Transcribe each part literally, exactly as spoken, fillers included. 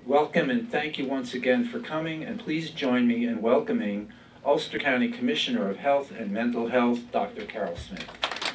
Welcome and thank you once again for coming, and please join me in welcoming Ulster County Commissioner of Health and Mental Health, Doctor Carol Smith.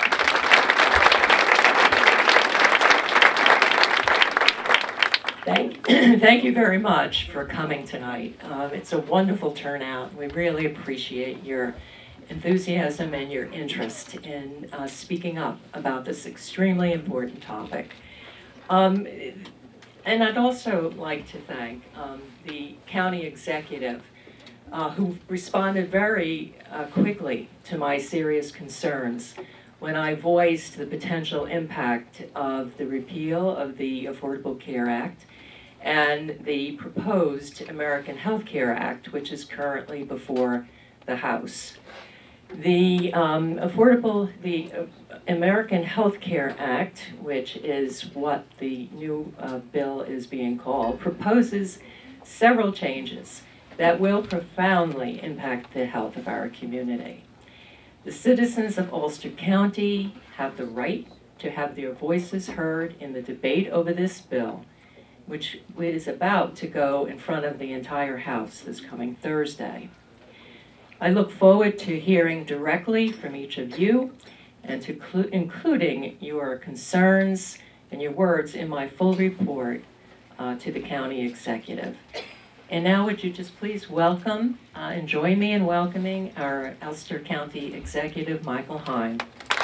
Thank, thank you very much for coming tonight. Um, it's a wonderful turnout. We really appreciate your enthusiasm and your interest in uh, speaking up about this extremely important topic. Um, and I'd also like to thank um, the county executive uh, who responded very uh, quickly to my serious concerns when I voiced the potential impact of the repeal of the Affordable Care Act and the proposed American Health Care Act, which is currently before the House. The um, Affordable, the uh, American Health Care Act, which is what the new uh, bill is being called, proposes several changes that will profoundly impact the health of our community. The citizens of Ulster County have the right to have their voices heard in the debate over this bill, which is about to go in front of the entire House this coming Thursday. I look forward to hearing directly from each of you and to including your concerns and your words in my full report uh, to the county executive. And now would you just please welcome uh, and join me in welcoming our Ulster County Executive, Michael Hein.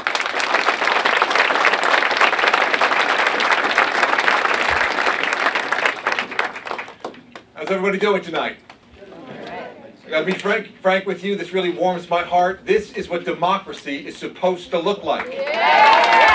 How's everybody doing tonight? I gotta be frank, frank with you, this really warms my heart. This is what democracy is supposed to look like. Yeah.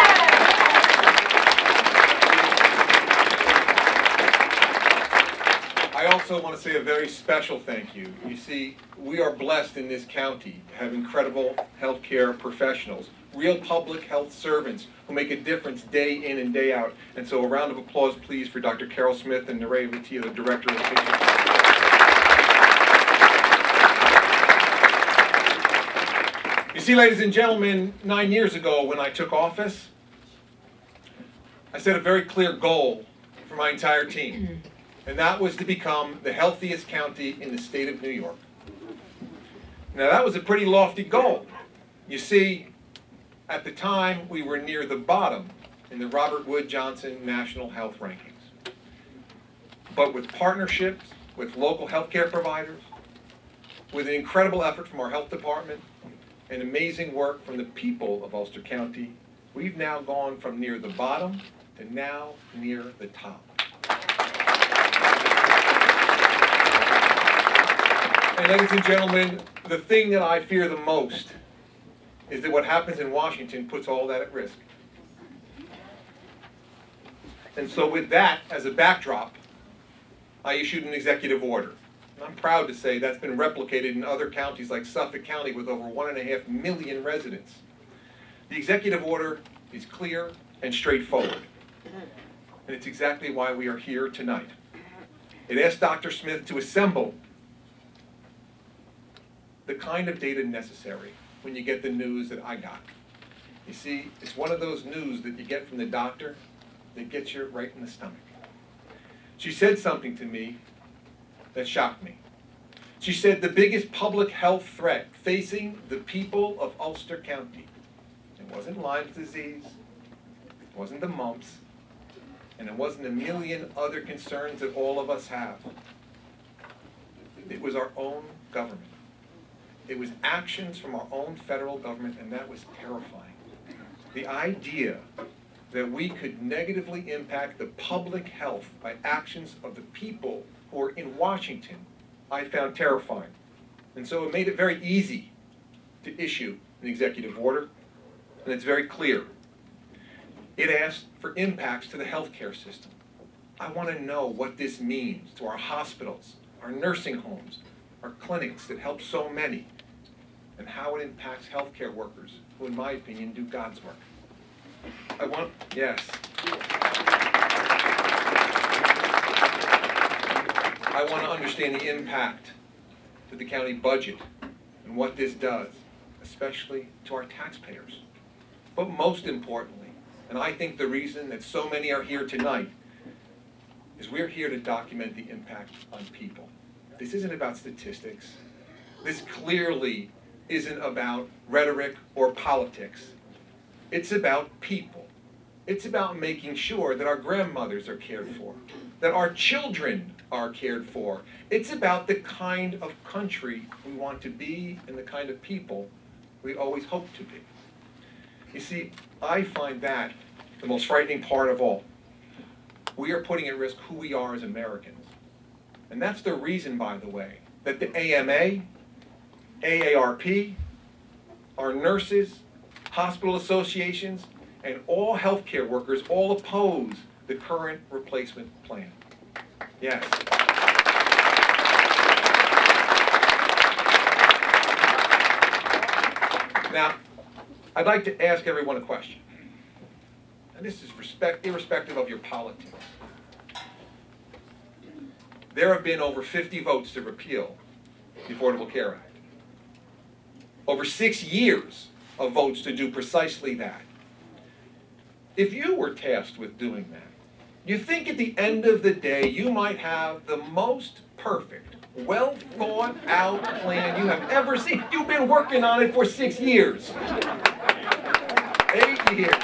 I also want to say a very special thank you. You see, we are blessed in this county to have incredible healthcare professionals, real public health servants who make a difference day in and day out. And so a round of applause, please, for Doctor Carol Smith and Nerea Lutia, the Director of the Patient. You see, ladies and gentlemen, nine years ago when I took office, I set a very clear goal for my entire team, and that was to become the healthiest county in the state of New York. Now, that was a pretty lofty goal. You see, at the time, we were near the bottom in the Robert Wood Johnson National Health Rankings. But with partnerships with local healthcare providers, with an incredible effort from our health department, and amazing work from the people of Ulster County, we've now gone from near the bottom to now near the top. And ladies and gentlemen, the thing that I fear the most is that what happens in Washington puts all that at risk. And so with that as a backdrop, I issued an executive order. I'm proud to say that's been replicated in other counties like Suffolk County with over one and a half million residents. The executive order is clear and straightforward, and it's exactly why we are here tonight. It asks Doctor Smith to assemble the kind of data necessary when you get the news that I got. You see, it's one of those news that you get from the doctor that gets you right in the stomach. She said something to me that shocked me. She said the biggest public health threat facing the people of Ulster County, it wasn't Lyme's disease, it wasn't the mumps, and it wasn't a million other concerns that all of us have. It was our own government. It was actions from our own federal government, and that was terrifying. The idea that we could negatively impact the public health by actions of the people who are in Washington, I found terrifying. And so it made it very easy to issue an executive order, and it's very clear. It asked for impacts to the healthcare system. I want to know what this means to our hospitals, our nursing homes, our clinics that help so many, and how it impacts healthcare workers who, in my opinion, do God's work. I want, yes. I want to understand the impact to the county budget and what this does, especially to our taxpayers. But most importantly, and I think the reason that so many are here tonight, is we're here to document the impact on people. This isn't about statistics. This clearly isn't about rhetoric or politics. It's about people. It's about making sure that our grandmothers are cared for, that our children are cared for. It's about the kind of country we want to be and the kind of people we always hope to be. You see, I find that the most frightening part of all. We are putting at risk who we are as Americans. And that's the reason, by the way, that the A M A, A A R P, our nurses, hospital associations, and all healthcare workers all oppose the current replacement plan. Yes. Now, I'd like to ask everyone a question. And this is respect, irrespective of your politics. There have been over fifty votes to repeal the Affordable Care Act. Over six years of votes to do precisely that. If you were tasked with doing that, you think at the end of the day you might have the most perfect, well thought out plan you have ever seen. You've been working on it for six years. Eight years.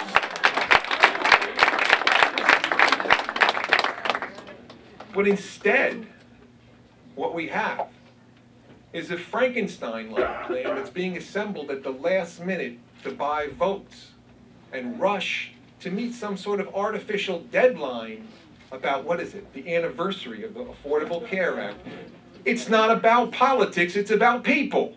But instead, what we have is a Frankenstein-like plan that's being assembled at the last minute to buy votes and rush to meet some sort of artificial deadline about, what is it, the anniversary of the Affordable Care Act. It's not about politics, it's about people.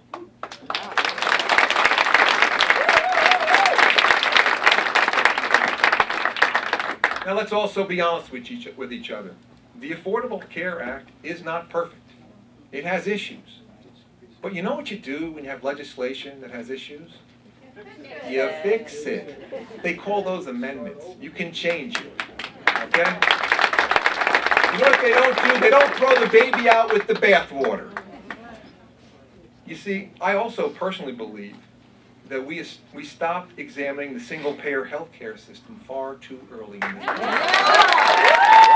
Now let's also be honest with each, with each other. The Affordable Care Act is not perfect. It has issues. But you know what you do when you have legislation that has issues? You fix it. They call those amendments. You can change it. Okay? You know what they don't do? They don't throw the baby out with the bathwater. You see, I also personally believe that we, we stopped examining the single-payer health care system far too early in this process.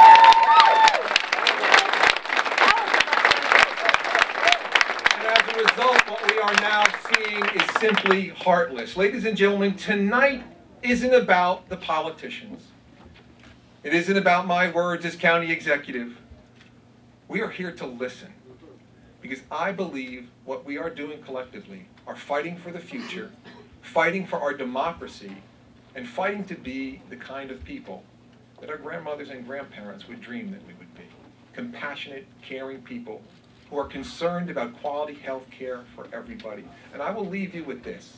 As a result, what we are now seeing is simply heartless. Ladies and gentlemen, tonight isn't about the politicians. It isn't about my words as county executive. We are here to listen, because I believe what we are doing collectively are fighting for the future, fighting for our democracy, and fighting to be the kind of people that our grandmothers and grandparents would dream that we would be. Compassionate, caring people who are concerned about quality health care for everybody. And I will leave you with this.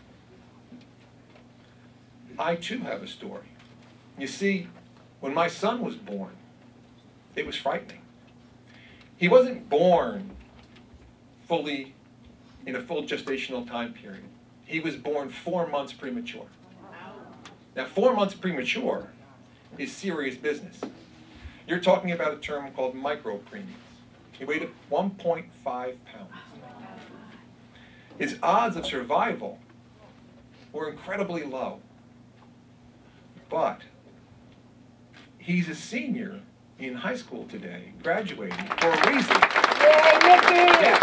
I too have a story. You see, when my son was born, it was frightening. He wasn't born fully in a full gestational time period. He was born four months premature. Now, four months premature is serious business. You're talking about a term called micropremiums. He weighed one point five pounds. His odds of survival were incredibly low. But he's a senior in high school today, graduating for a reason. Yay, Mickey! Yeah.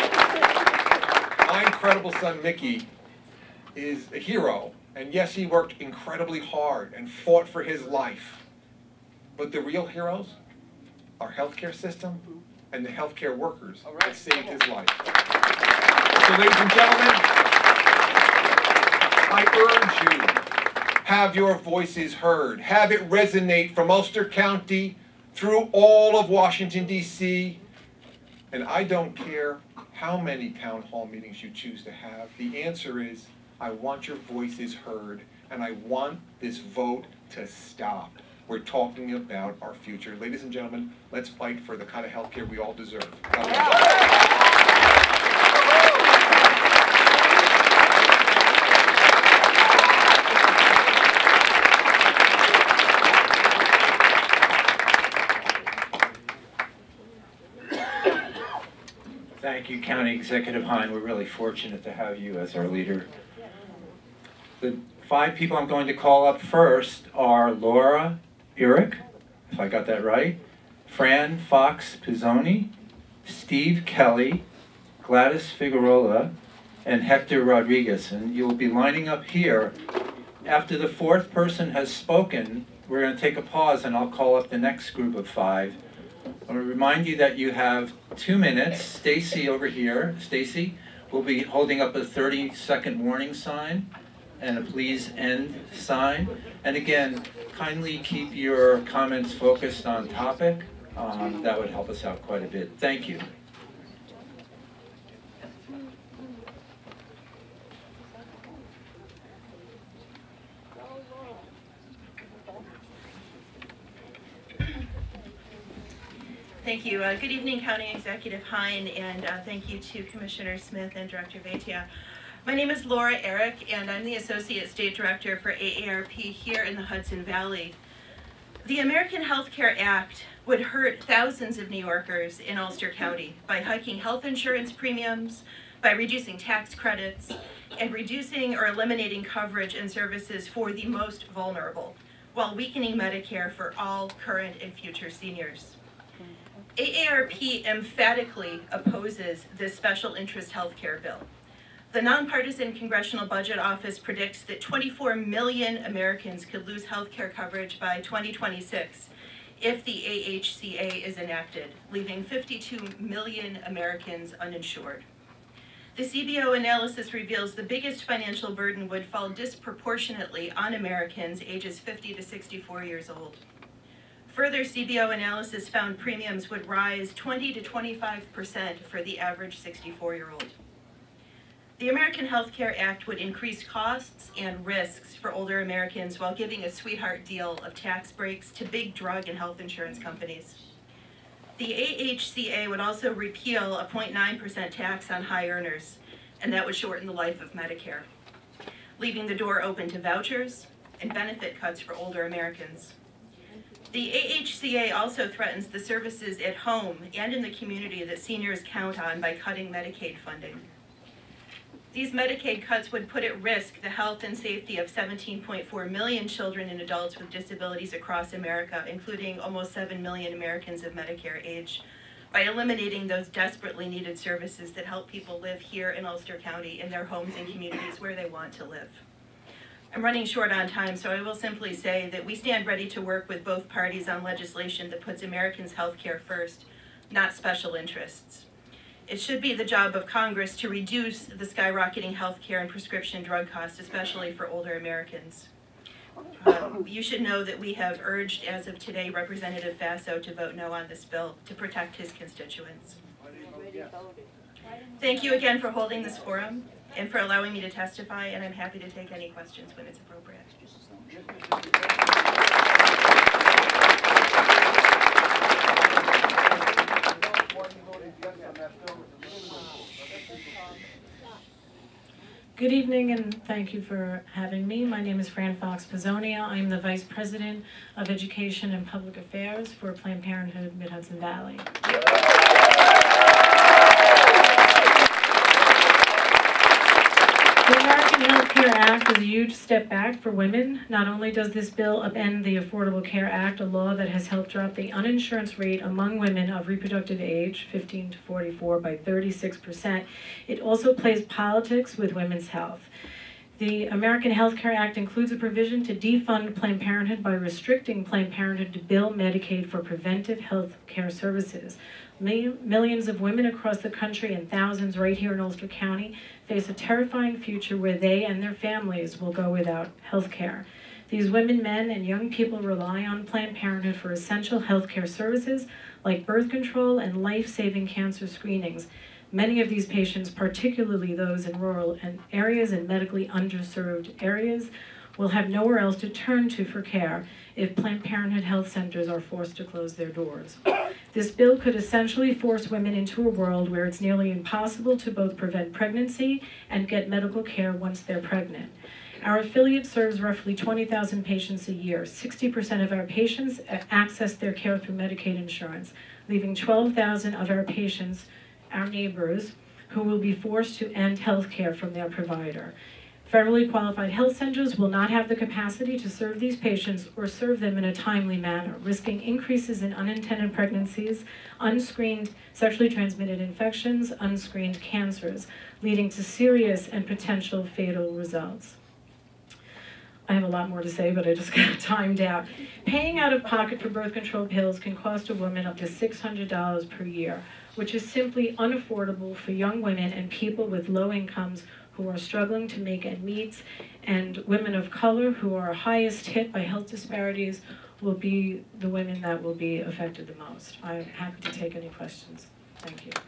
My incredible son, Mickey, is a hero. And yes, he worked incredibly hard and fought for his life. But the real heroes, our healthcare system, and the healthcare workers right, that saved his life. So, ladies and gentlemen, I urge you, have your voices heard. Have it resonate from Ulster County through all of Washington, D C And I don't care how many town hall meetings you choose to have. The answer is, I want your voices heard, and I want this vote to stop. We're talking about our future. Ladies and gentlemen, let's fight for the kind of health care we all deserve. God bless. Thank you, County Executive Hein. We're really fortunate to have you as our leader. The five people I'm going to call up first are Laura Urick, if I got that right, Fran Fox Pizzoni, Steve Kelly, Gladys Figueroa, and Hector Rodriguez. And you will be lining up here. After the fourth person has spoken, we're going to take a pause and I'll call up the next group of five. I want to remind you that you have two minutes. Stacy over here, Stacy, will be holding up a thirty second warning sign and a please end sign. And again, kindly keep your comments focused on topic. Um, that would help us out quite a bit. Thank you. Thank you. Uh, good evening, County Executive Hein, and uh, thank you to Commissioner Smith and Director Vaitia. My name is Laura Eric, and I'm the Associate State Director for A A R P here in the Hudson Valley. The American Health Care Act would hurt thousands of New Yorkers in Ulster County by hiking health insurance premiums, by reducing tax credits, and reducing or eliminating coverage and services for the most vulnerable, while weakening Medicare for all current and future seniors. A A R P emphatically opposes this special interest health care bill. The Nonpartisan Congressional Budget Office predicts that twenty-four million Americans could lose health care coverage by twenty twenty-six if the A H C A is enacted, leaving fifty-two million Americans uninsured. The C B O analysis reveals the biggest financial burden would fall disproportionately on Americans ages fifty to sixty-four years old. Further C B O analysis found premiums would rise twenty to twenty-five percent for the average sixty-four year old. The American Health Care Act would increase costs and risks for older Americans while giving a sweetheart deal of tax breaks to big drug and health insurance companies. The A H C A would also repeal a zero point nine percent tax on high earners, and that would shorten the life of Medicare, leaving the door open to vouchers and benefit cuts for older Americans. The A H C A also threatens the services at home and in the community that seniors count on by cutting Medicaid funding. These Medicaid cuts would put at risk the health and safety of seventeen point four million children and adults with disabilities across America, including almost seven million Americans of Medicare age, by eliminating those desperately needed services that help people live here in Ulster County in their homes and communities where they want to live. I'm running short on time, so I will simply say that we stand ready to work with both parties on legislation that puts Americans' health care first, not special interests. It should be the job of Congress to reduce the skyrocketing health care and prescription drug costs, especially for older Americans. Um, you should know that we have urged, as of today, Representative Faso to vote no on this bill to protect his constituents. Thank you again for holding this forum and for allowing me to testify, and I'm happy to take any questions when it's appropriate. Good evening, and thank you for having me. My name is Fran Fox Pizzoni. I'm the Vice President of Education and Public Affairs for Planned Parenthood Mid-Hudson Valley. The American Health Care Act is a huge step back for women. Not only does this bill upend the Affordable Care Act, a law that has helped drop the uninsurance rate among women of reproductive age, fifteen to forty-four, by thirty-six percent, it also plays politics with women's health. The American Health Care Act includes a provision to defund Planned Parenthood by restricting Planned Parenthood to bill Medicaid for preventive health care services. Millions of women across the country and thousands right here in Ulster County face a terrifying future where they and their families will go without health care. These women, men, and young people rely on Planned Parenthood for essential health care services like birth control and life-saving cancer screenings. Many of these patients, particularly those in rural areas and medically underserved areas, will have nowhere else to turn to for care if Planned Parenthood health centers are forced to close their doors. This bill could essentially force women into a world where it's nearly impossible to both prevent pregnancy and get medical care once they're pregnant. Our affiliate serves roughly twenty thousand patients a year. sixty percent of our patients access their care through Medicaid insurance, leaving twelve thousand of our patients, our neighbors, who will be forced to end health care from their provider. Federally qualified health centers will not have the capacity to serve these patients or serve them in a timely manner, risking increases in unintended pregnancies, unscreened sexually transmitted infections, unscreened cancers, leading to serious and potential fatal results. I have a lot more to say, but I just got timed out. Paying out of pocket for birth control pills can cost a woman up to six hundred dollars per year, which is simply unaffordable for young women and people with low incomes who are struggling to make ends meet, and women of color who are highest hit by health disparities will be the women that will be affected the most. I'm happy to take any questions. Thank you.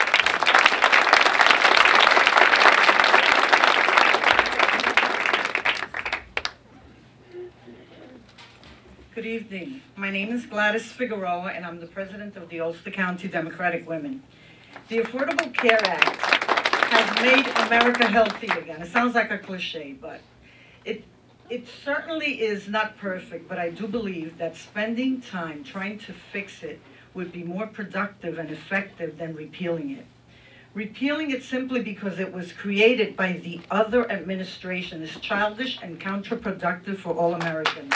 Good evening. My name is Gladys Figueroa, and I'm the president of the Ulster County Democratic Women. The Affordable Care Act has made America healthy again. It sounds like a cliche, but it, it certainly is not perfect, but I do believe that spending time trying to fix it would be more productive and effective than repealing it. Repealing it simply because it was created by the other administration is childish and counterproductive for all Americans.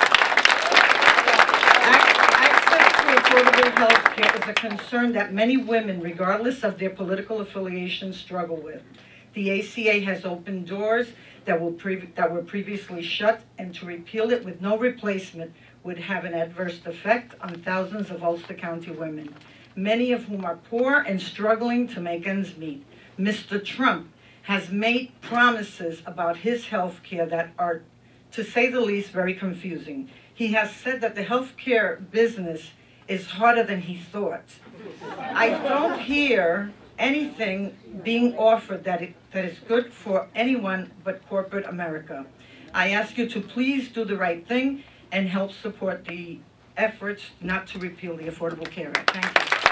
Affordable health care is a concern that many women, regardless of their political affiliation, struggle with. The A C A has opened doors that, will pre that were previously shut, and to repeal it with no replacement would have an adverse effect on thousands of Ulster County women, many of whom are poor and struggling to make ends meet. Mister Trump has made promises about his health care that are, to say the least, very confusing. He has said that the health care business is harder than he thought. I don't hear anything being offered that, it, that is good for anyone but corporate America. I ask you to please do the right thing and help support the efforts not to repeal the Affordable Care Act. Thank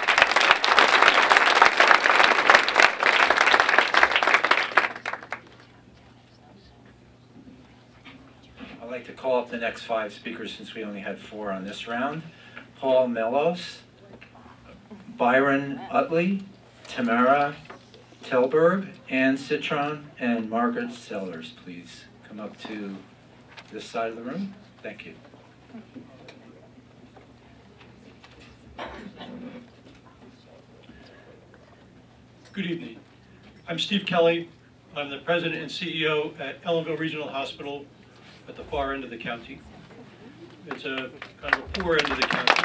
you. I'd like to call up the next five speakers since we only had four on this round. Paul Mellos, Byron Utley, Tamara Telberg, Ann Citron, and Margaret Sellers. Please come up to this side of the room. Thank you. Good evening. I'm Steve Kelly. I'm the president and C E O at Ellenville Regional Hospital at the far end of the county. It's a kind of a poor end of the county.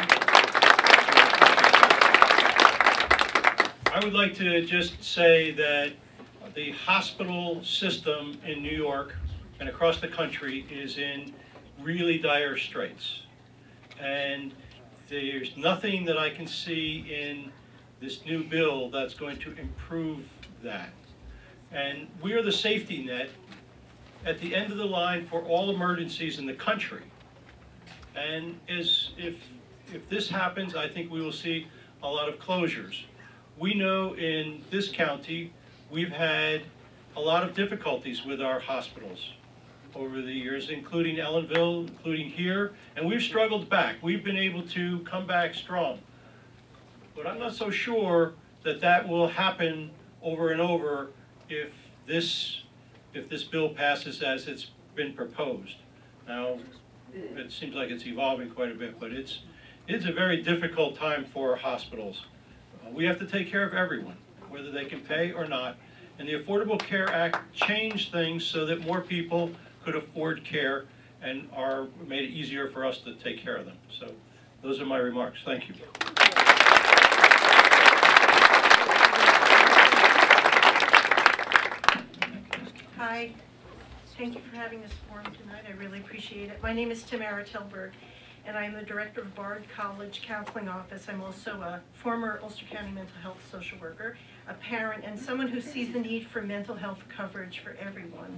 I would like to just say that the hospital system in New York and across the country is in really dire straits. And there's nothing that I can see in this new bill that's going to improve that. And we are the safety net at the end of the line for all emergencies in the country. And as if, if this happens, I think we will see a lot of closures. We know in this county, we've had a lot of difficulties with our hospitals over the years, including Ellenville, including here, and we've struggled back. We've been able to come back strong. But I'm not so sure that that will happen over and over if this, if this bill passes as it's been proposed. Now, it seems like it's evolving quite a bit, but it's, it's a very difficult time for hospitals. Uh, we have to take care of everyone, whether they can pay or not. And the Affordable Care Act changed things so that more people could afford care and are made it easier for us to take care of them. So those are my remarks. Thank you. Hi. Thank you for having this forum tonight. I really appreciate it. My name is Tamara Telberg, and I'm the director of Bard College Counseling Office. I'm also a former Ulster County mental health social worker, a parent, and someone who sees the need for mental health coverage for everyone.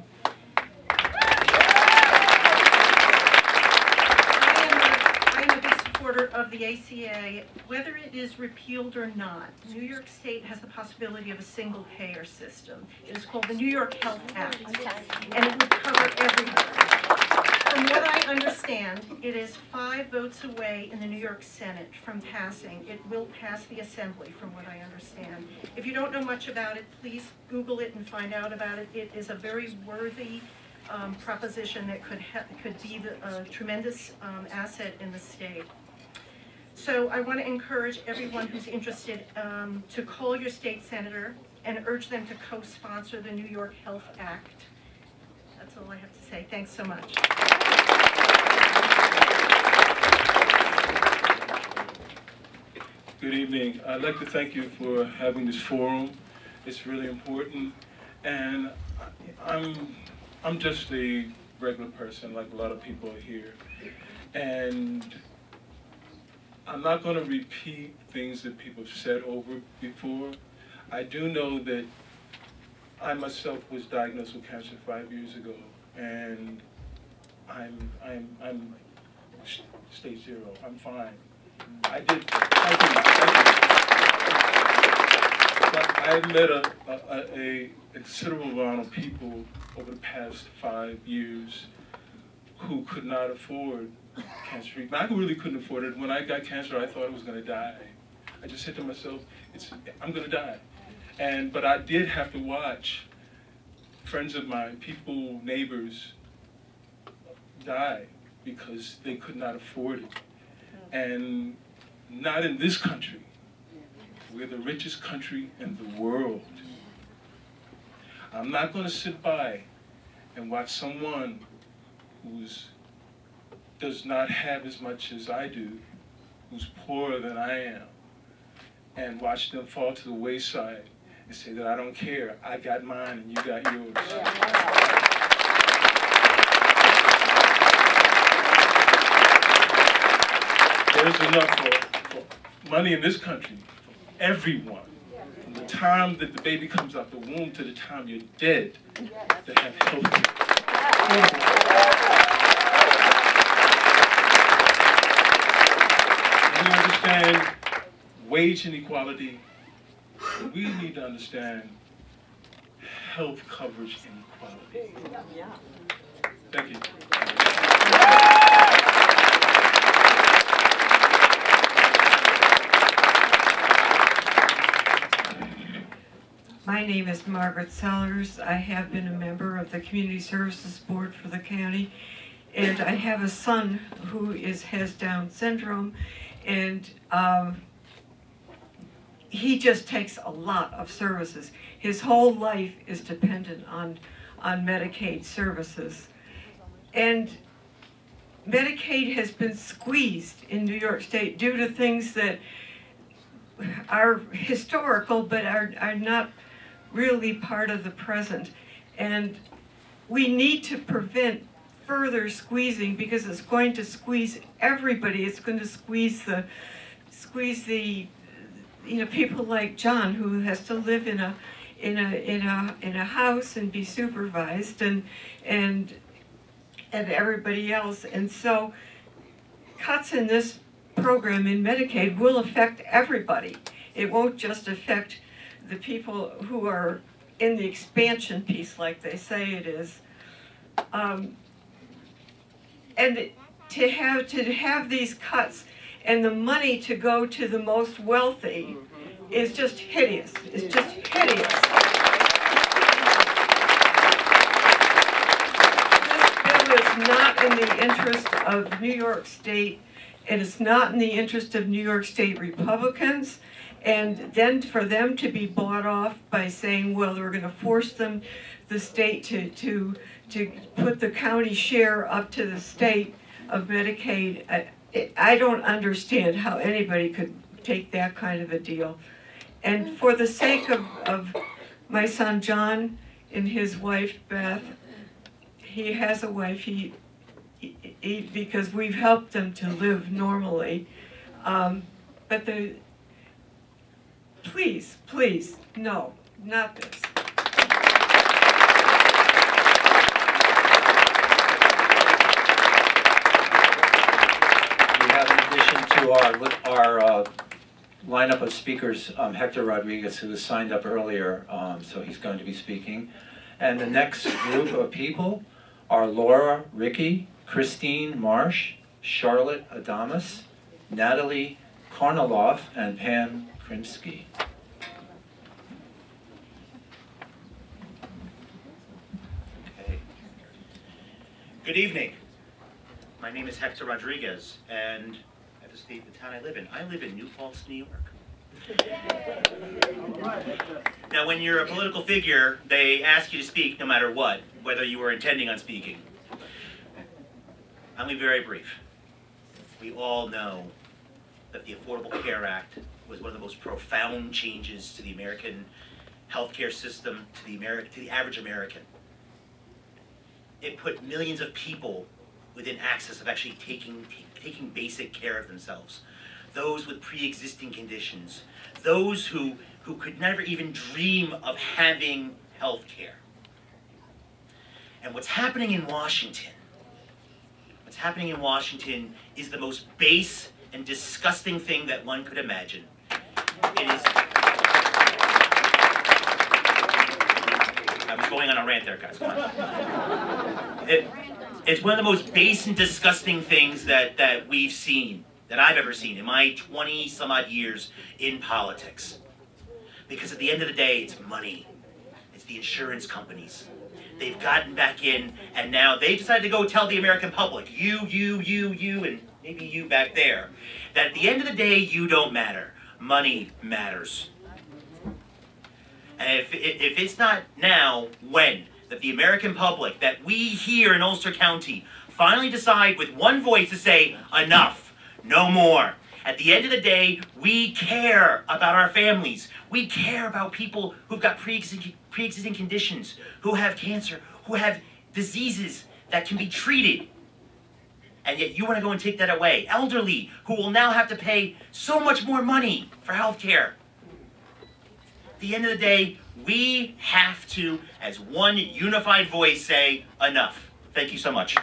I am a big supporter of the A C A. Whether it is repealed or not, New York State has the possibility of a single payer system. It is called the New York Health Act, and it would cover everyone. From what I understand, it is five votes away in the New York Senate from passing. It will pass the Assembly, from what I understand. If you don't know much about it, please Google it and find out about it. It is a very worthy um, proposition that could ha could be the, a tremendous um, asset in the state. So I want to encourage everyone who's interested um, to call your state senator and urge them to co-sponsor the New York Health Act. That's all I have to say. Thanks so much. Good evening. I'd like to thank you for having this forum. It's really important, and I'm I'm just a regular person, like a lot of people here, and I'm not going to repeat things that people have said over before. I do know that I myself was diagnosed with cancer five years ago, and I'm I'm I'm stage zero. I'm fine. I did. I did. I did. But I've met a, a, a, a considerable amount of people over the past five years who could not afford cancer treatment. I really couldn't afford it. When I got cancer, I thought I was going to die. I just said to myself, "It's I'm going to die." And but I did have to watch friends of mine, people, neighbors, die because they could not afford it. And not in this country. We're the richest country in the world. I'm not going to sit by and watch someone who's does not have as much as I do, who's poorer than I am, and watch them fall to the wayside and say that I don't care, I got mine and you got yours. There's enough for, for money in this country for everyone. From the time that the baby comes out the womb to the time you're dead, to have health care. We understand wage inequality. We need to understand health coverage inequality. Thank you. My name is Margaret Sellers. I have been a member of the Community Services Board for the county, and I have a son who is has Down syndrome, and um, he just takes a lot of services. His whole life is dependent on, on Medicaid services. And Medicaid has been squeezed in New York State due to things that are historical but are, are not really part of the present. And we need to prevent further squeezing because it's going to squeeze everybody. It's going to squeeze the, squeeze the, you know, people like John who has to live in a, in a, in a, in a house and be supervised, and, and, and everybody else. And so cuts in this program in Medicaid will affect everybody. It won't just affect the people who are in the expansion piece like they say it is. Um, and to have, to have these cuts and the money to go to the most wealthy is just hideous. It's just hideous. This bill is not in the interest of New York State. It is not in the interest of New York State Republicans. And then for them to be bought off by saying, well, we're going to force them, the state, to, to, to put the county share up to the state of Medicaid, I, I don't understand how anybody could take that kind of a deal. And for the sake of, of my son John and his wife Beth, he has a wife, he, he, because we've helped them to live normally. Um, but the, please, please, no, not this. We have, in addition to our, our uh, lineup of speakers, um, Hector Rodriguez, who was signed up earlier, um, so he's going to be speaking. And the next group of people are Laura, Ricky, Christine Marsh, Charlotte Adamus, Natalie Korniloff, and Pam Krinsky. Okay. Good evening. My name is Hector Rodriguez, and I have to state the town I live in. I live in New Paltz, New York. Now, when you're a political figure, they ask you to speak no matter what, whether you were intending on speaking. I'm going to be very brief. We all know that the Affordable Care Act was one of the most profound changes to the American healthcare system, to the, Ameri- to the average American. It put millions of people within access of actually taking, taking basic care of themselves. Those with pre-existing conditions, those who, who could never even dream of having health care. And what's happening in Washington, what's happening in Washington is the most base and disgusting thing that one could imagine. It is, I was going on a rant there, guys, come on. It, it's one of the most base and disgusting things that, that we've seen, that I've ever seen in my twenty some odd years in politics. Because at the end of the day, it's money. It's the insurance companies. They've gotten back in, and now they decided to go tell the American public, you, you, you, you, and maybe you back there, that at the end of the day, you don't matter. Money matters. And if, if it's not now, when? That the American public, that we here in Ulster County, finally decide with one voice to say, enough, no more. At the end of the day, we care about our families. We care about people who've got pre-existing, pre-existing conditions, who have cancer, who have diseases that can be treated. And yet you want to go and take that away. Elderly, who will now have to pay so much more money for health care. At the end of the day, we have to, as one unified voice, say, enough. Thank you so much.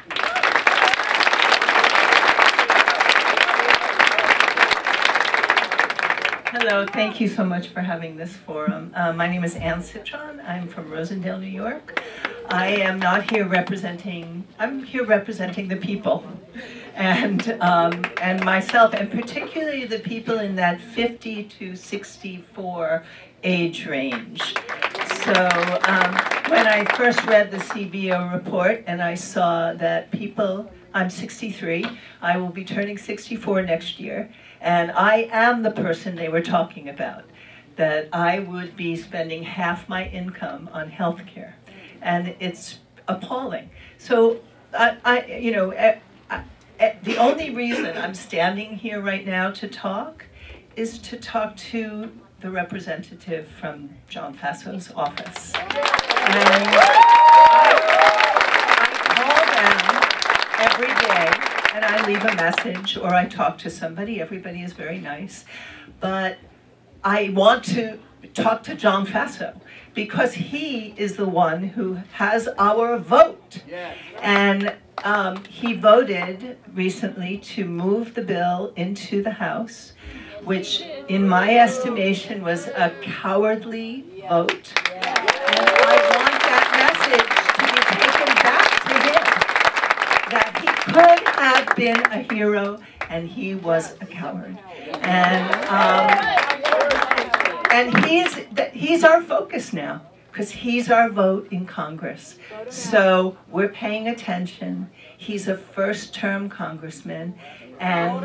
Hello, thank you so much for having this forum. Uh, my name is Ann Citron. I'm from Rosendale, New York. I am not here representing, I'm here representing the people and, um, and myself, and particularly the people in that fifty to sixty-four age range. So um, when I first read the C B O report and I saw that people, I'm sixty-three, I will be turning sixty-four next year, and I am the person they were talking about, that I would be spending half my income on health care. And it's appalling. So, I, I you know, I, I, the only reason I'm standing here right now to talk is to talk to the representative from John Faso's office. And I, I call them every day, and I leave a message, or I talk to somebody. Everybody is very nice. But I want to talk to John Faso, because he is the one who has our vote. Yes. And um, he voted recently to move the bill into the House, which in my estimation was a cowardly vote. And I want that message to be taken back to him, that he could have been a hero and he was a coward. And um, And he's, he's our focus now, because he's our vote in Congress. So we're paying attention. He's a first-term congressman, and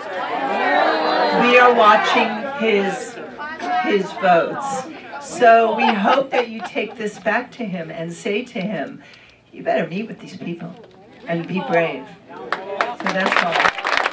we are watching his, his votes. So we hope that you take this back to him and say to him, you better meet with these people and be brave. So that's all.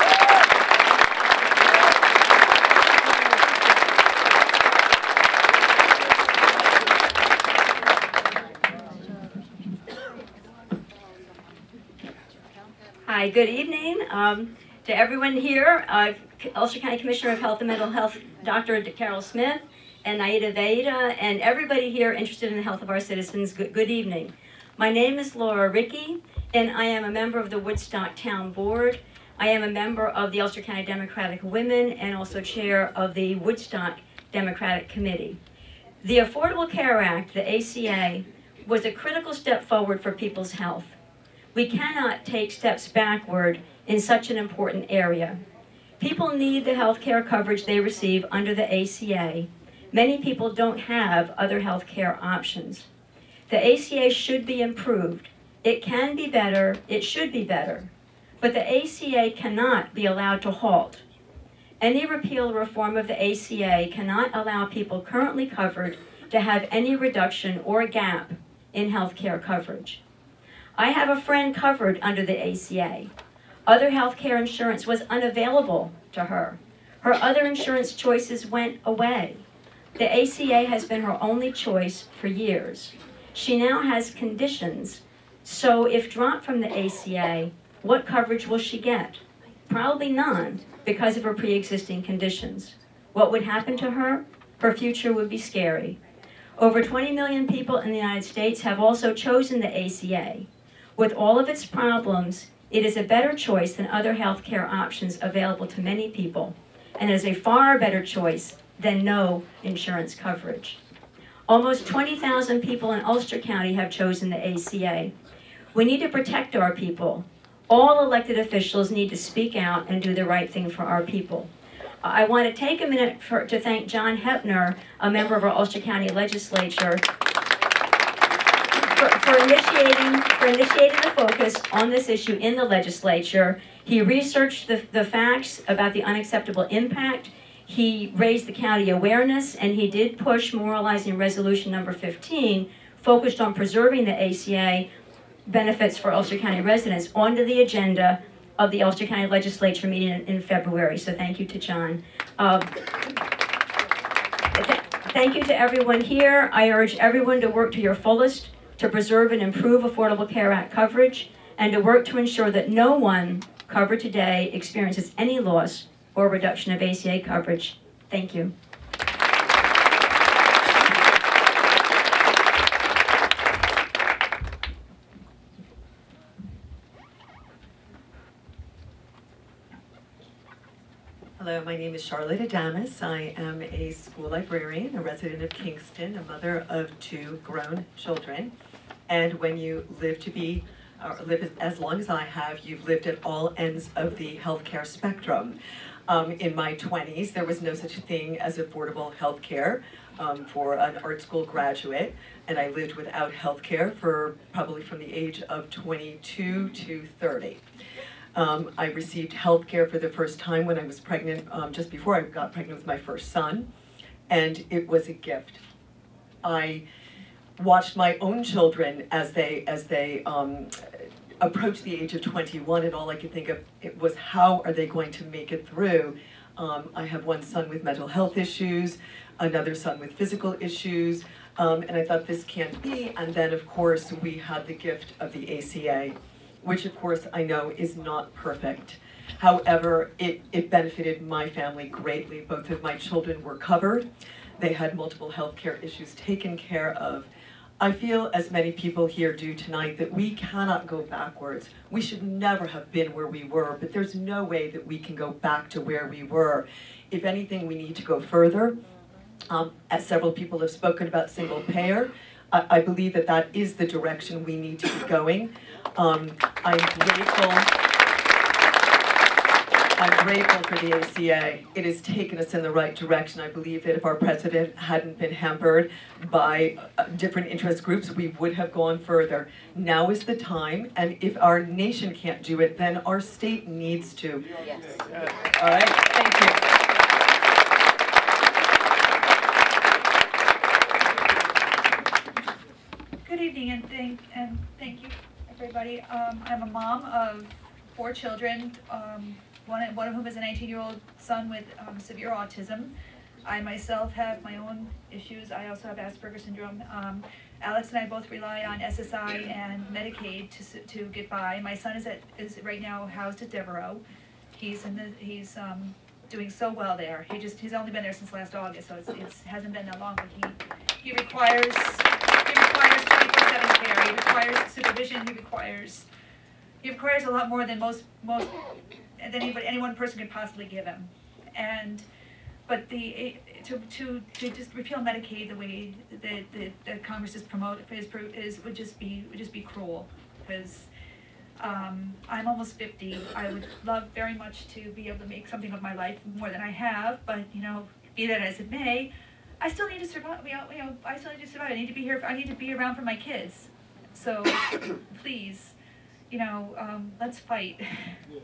Hi, good evening um, to everyone here. Uh, Ulster County Commissioner of Health and Mental Health, Doctor Carol Smith, and Naida Veda, and everybody here interested in the health of our citizens, good, good evening. My name is Laura Rickey, and I am a member of the Woodstock Town Board. I am a member of the Ulster County Democratic Women and also chair of the Woodstock Democratic Committee. The Affordable Care Act, the A C A, was a critical step forward for people's health. We cannot take steps backward in such an important area. People need the health care coverage they receive under the A C A. Many people don't have other health care options. The A C A should be improved. It can be better, it should be better, but the A C A cannot be allowed to halt. Any repeal or reform of the A C A cannot allow people currently covered to have any reduction or gap in health care coverage. I have a friend covered under the A C A. Other health care insurance was unavailable to her. Her other insurance choices went away. The A C A has been her only choice for years. She now has conditions, so if dropped from the A C A, what coverage will she get? Probably none, because of her pre-existing conditions. What would happen to her? Her future would be scary. Over twenty million people in the United States have also chosen the A C A. With all of its problems, it is a better choice than other health care options available to many people, and is a far better choice than no insurance coverage. Almost twenty thousand people in Ulster County have chosen the A C A. We need to protect our people. All elected officials need to speak out and do the right thing for our people. I want to take a minute for, to thank John Hepner, a member of our Ulster County legislature, for, for, initiating, for initiating the focus on this issue in the legislature. He researched the, the facts about the unacceptable impact. He raised the county awareness, and he did push Memorializing Resolution number fifteen, focused on preserving the A C A benefits for Ulster County residents, onto the agenda of the Ulster County Legislature meeting in, in February. So thank you to John. Uh, th thank you to everyone here. I urge everyone to work to your fullest to preserve and improve Affordable Care Act coverage, and to work to ensure that no one covered today experiences any loss or reduction of A C A coverage. Thank you. Hello, my name is Charlotte Adamus. I am a school librarian, a resident of Kingston, a mother of two grown children. And when you live to be, or live as long as I have, you've lived at all ends of the healthcare spectrum. Um, in my twenties, there was no such thing as affordable healthcare um, for an art school graduate, and I lived without healthcare for probably from the age of twenty-two to thirty. Um, I received health care for the first time when I was pregnant, um, just before I got pregnant with my first son, and it was a gift. I watched my own children as they, as they um, approached the age of twenty-one, and all I could think of it was, how are they going to make it through? Um, I have one son with mental health issues, another son with physical issues, um, and I thought, this can't be. And then, of course, we had the gift of the A C A, which of course I know is not perfect. However, it, it benefited my family greatly. Both of my children were covered. They had multiple health care issues taken care of. I feel, as many people here do tonight, that we cannot go backwards. We should never have been where we were, but there's no way that we can go back to where we were. If anything, we need to go further. Um, as several people have spoken about single payer, I, I believe that that is the direction we need to be going. Um, I'm grateful, I'm grateful for the A C A. It has taken us in the right direction. I believe that if our president hadn't been hampered by uh, different interest groups, we would have gone further. Now is the time, and if our nation can't do it, then our state needs to. Yes. All right, thank you. Good evening, and thank, and thank you. Everybody, um, I'm a mom of four children, um, one, one of whom is a nineteen-year-old son with um, severe autism. I myself have my own issues. I also have Asperger's syndrome. Um, Alex and I both rely on S S I and Medicaid to to get by. My son is at is right now housed at Devereaux. He's in the he's um, doing so well there. He just he's only been there since last August, so it's it's hasn't been that long. But he he requires. He requires twenty-four seven care. He requires supervision. He requires he requires a lot more than most most than anybody any one person could possibly give him. And but the to to to just repeal Medicaid the way that the, the Congress is promoted is, is would just be would just be cruel, because Um, I'm almost fifty. I would love very much to be able to make something of my life more than I have, but you know, be that as it may, I still need to survive. You know, you know, I still need to survive. I need to be here. I need to be around for my kids. So, please, you know, um, let's fight. Can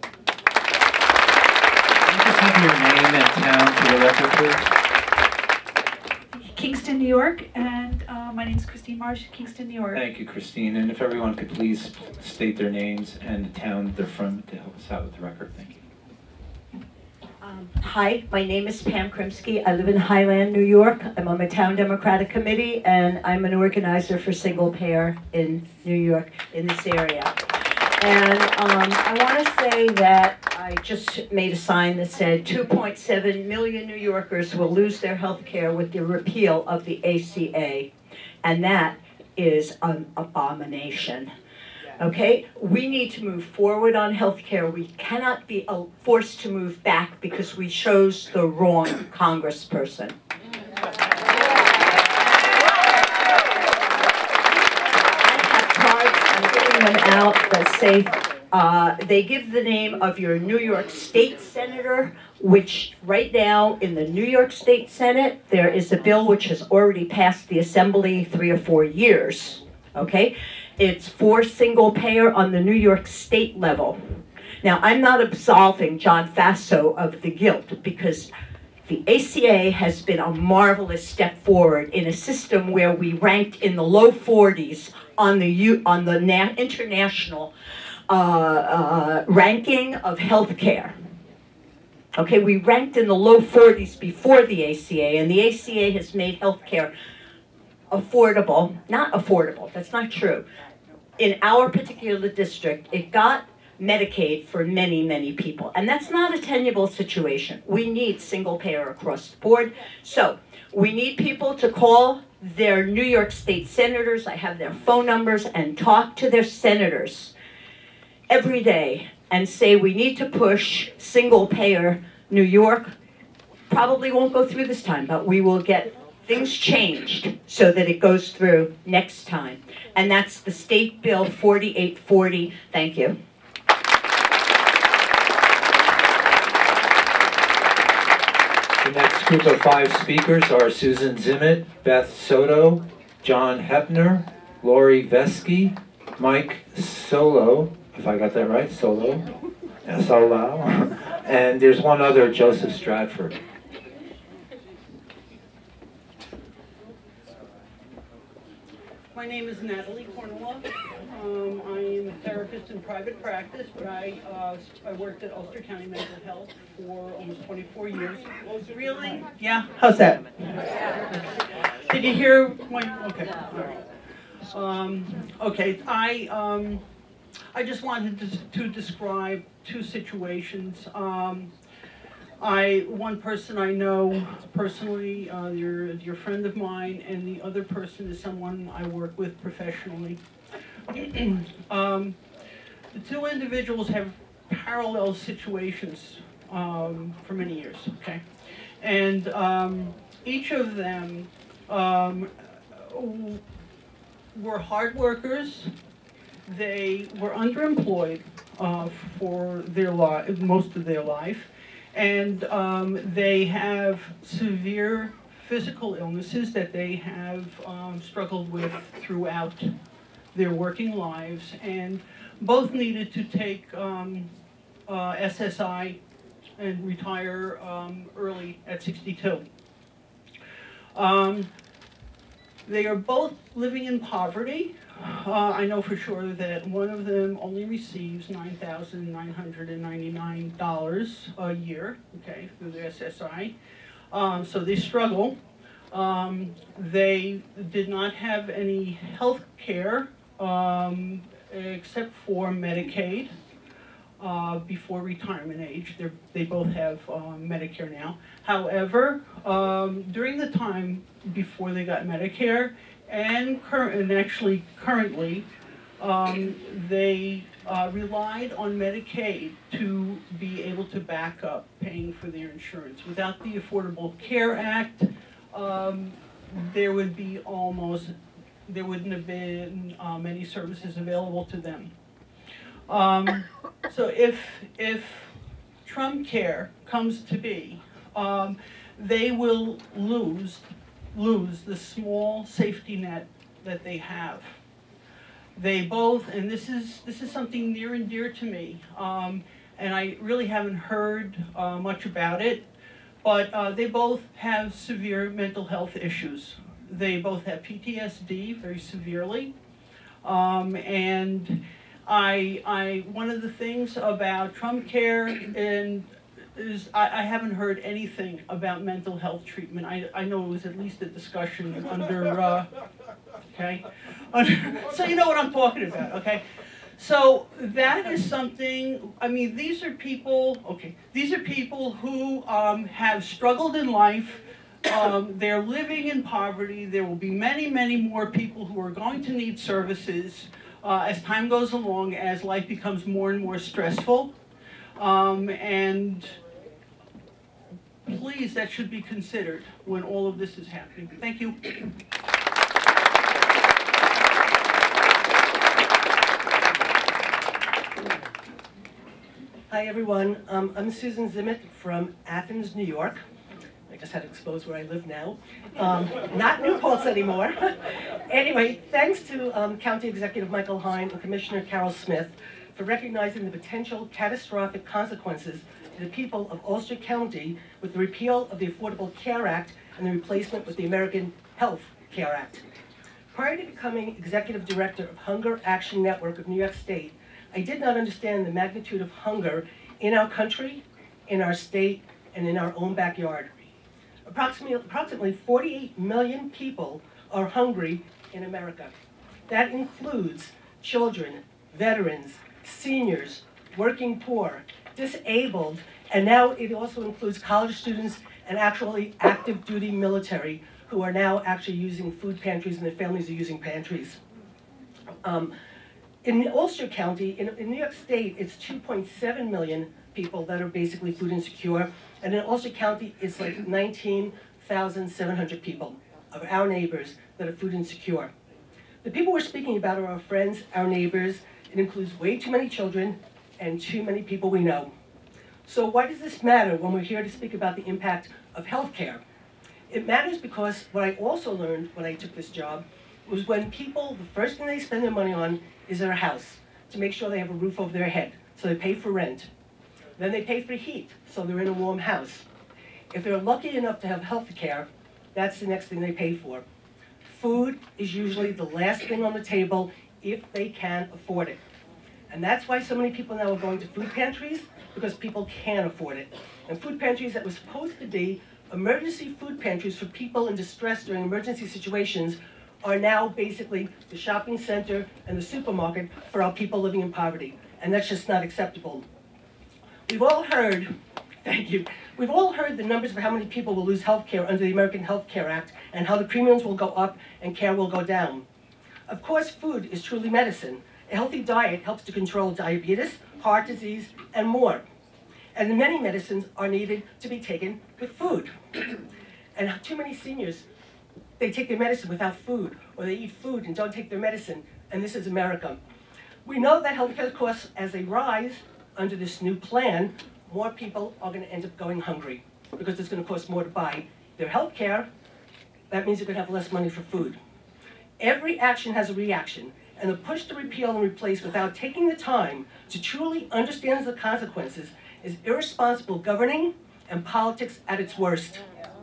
you just have your name and town for the record, please? Kingston, New York, and uh, my name is Christine Marsh, Kingston, New York. Thank you, Christine. And if everyone could please state their names and the town they're from to help us out with the record. Thank you. Um, hi, my name is Pam Krimsky. I live in Highland, New York. I'm on the Town Democratic Committee, and I'm an organizer for single payer in New York, in this area. And um, I want to say that I just made a sign that said two point seven million New Yorkers will lose their health care with the repeal of the A C A. And that is an abomination. Okay? We need to move forward on health care. We cannot be uh, forced to move back because we chose the wrong congressperson. Them out that say, uh, they give the name of your New York State Senator, which right now in the New York State Senate, there is a bill which has already passed the Assembly three or four years, okay? It's for single payer on the New York State level. Now, I'm not absolving John Faso of the guilt because the A C A has been a marvelous step forward in a system where we ranked in the low forties on the U on the na international uh, uh, ranking of healthcare. Okay, we ranked in the low forties before the A C A, and the A C A has made healthcare affordable. Not affordable, that's not true. In our particular district, it got Medicaid for many, many people. And that's not a tenable situation. We need single payer across the board. So we need people to call their New York State senators. I have their phone numbers, and talk to their senators every day and say we need to push single payer. New York probably won't go through this time, but we will get things changed so that it goes through next time. And that's the State Bill forty-eight forty. Thank you. The next group of five speakers are Susan Zimmett, Beth Soto, John Hepner, Lori Vesky, Mike Solo, if I got that right, Solo, Solo, and there's one other, Joseph Stratford. My name is Natalie Cornwall. Um, I am a therapist in private practice, but I uh, I worked at Ulster County Mental Health for almost twenty-four years. Really? Yeah. How's that? Did you hear my? Okay. All right. Um, okay. I um, I just wanted to, to describe two situations. Um, I, one person I know personally, uh, you're a dear friend of mine, and the other person is someone I work with professionally. um, the two individuals have parallel situations um, for many years, okay? And um, each of them um, were hard workers. They were underemployed uh, for their li most of their life. And um, they have severe physical illnesses that they have um, struggled with throughout their working lives, and both needed to take um, uh, S S I and retire um, early at sixty-two. Um, they are both living in poverty. Uh, I know for sure that one of them only receives nine thousand nine hundred ninety-nine dollars a year, okay, through the S S I. Um, so they struggle. Um, they did not have any health care um, except for Medicaid uh, before retirement age. They're, they both have um, Medicare now. However, um, during the time before they got Medicare, and, cur and actually currently, um, they uh, relied on Medicaid to be able to back up paying for their insurance. Without the Affordable Care Act, um, there would be almost, there wouldn't have been uh, many services available to them. Um, so if, if Trump Care comes to be, um, they will lose, lose the small safety net that they have. They both, and this is, this is something near and dear to me, um, and I really haven't heard uh, much about it, but uh, they both have severe mental health issues. They both have P T S D very severely, um, and I, I, one of the things about Trump Care and is I, I haven't heard anything about mental health treatment. I, I know it was at least a discussion under, uh, okay? Under, so you know what I'm talking about, okay? So that is something, I mean, these are people, okay, these are people who um, have struggled in life. Um, they're living in poverty. There will be many, many more people who are going to need services uh, as time goes along, as life becomes more and more stressful. Um, and please, that should be considered when all of this is happening. Thank you. Hi everyone, um, I'm Susan Zimmett from Athens, New York. I just had to expose where I live now. Um, not New Paltz anymore. Anyway, thanks to um, County Executive Michael Hein and Commissioner Carol Smith for recognizing the potential catastrophic consequences to the people of Ulster County with the repeal of the Affordable Care Act and the replacement with the American Health Care Act. Prior to becoming Executive Director of Hunger Action Network of New York State, I did not understand the magnitude of hunger in our country, in our state, and in our own backyard. Approximately, approximately forty-eight million people are hungry in America. That includes children, veterans, seniors, working poor, disabled, and now it also includes college students and actually active duty military who are now actually using food pantries and their families are using pantries. Um, in Ulster County, in, in New York State, it's two point seven million people that are basically food insecure, and in Ulster County, it's like nineteen thousand seven hundred people of our neighbors that are food insecure. The people we're speaking about are our friends, our neighbors. It includes way too many children and too many people we know. So why does this matter when we're here to speak about the impact of healthcare? It matters because what I also learned when I took this job was when people, the first thing they spend their money on is their house, to make sure they have a roof over their head, so they pay for rent. Then they pay for heat, so they're in a warm house. If they're lucky enough to have health care, that's the next thing they pay for. Food is usually the last thing on the table if they can afford it. And that's why so many people now are going to food pantries, because people can afford it. And food pantries that were supposed to be emergency food pantries for people in distress during emergency situations are now basically the shopping center and the supermarket for our people living in poverty. And that's just not acceptable. We've all heard, thank you, we've all heard the numbers of how many people will lose health care under the American Health Care Act and how the premiums will go up and care will go down. Of course, food is truly medicine. A healthy diet helps to control diabetes, heart disease, and more. And many medicines are needed to be taken with food. And too many seniors, they take their medicine without food, or they eat food and don't take their medicine, and this is America. We know that healthcare costs, as they rise under this new plan, more people are going to end up going hungry because it's going to cost more to buy their health care. That means you're going to have less money for food. Every action has a reaction, and the push to repeal and replace without taking the time to truly understand the consequences is irresponsible governing and politics at its worst.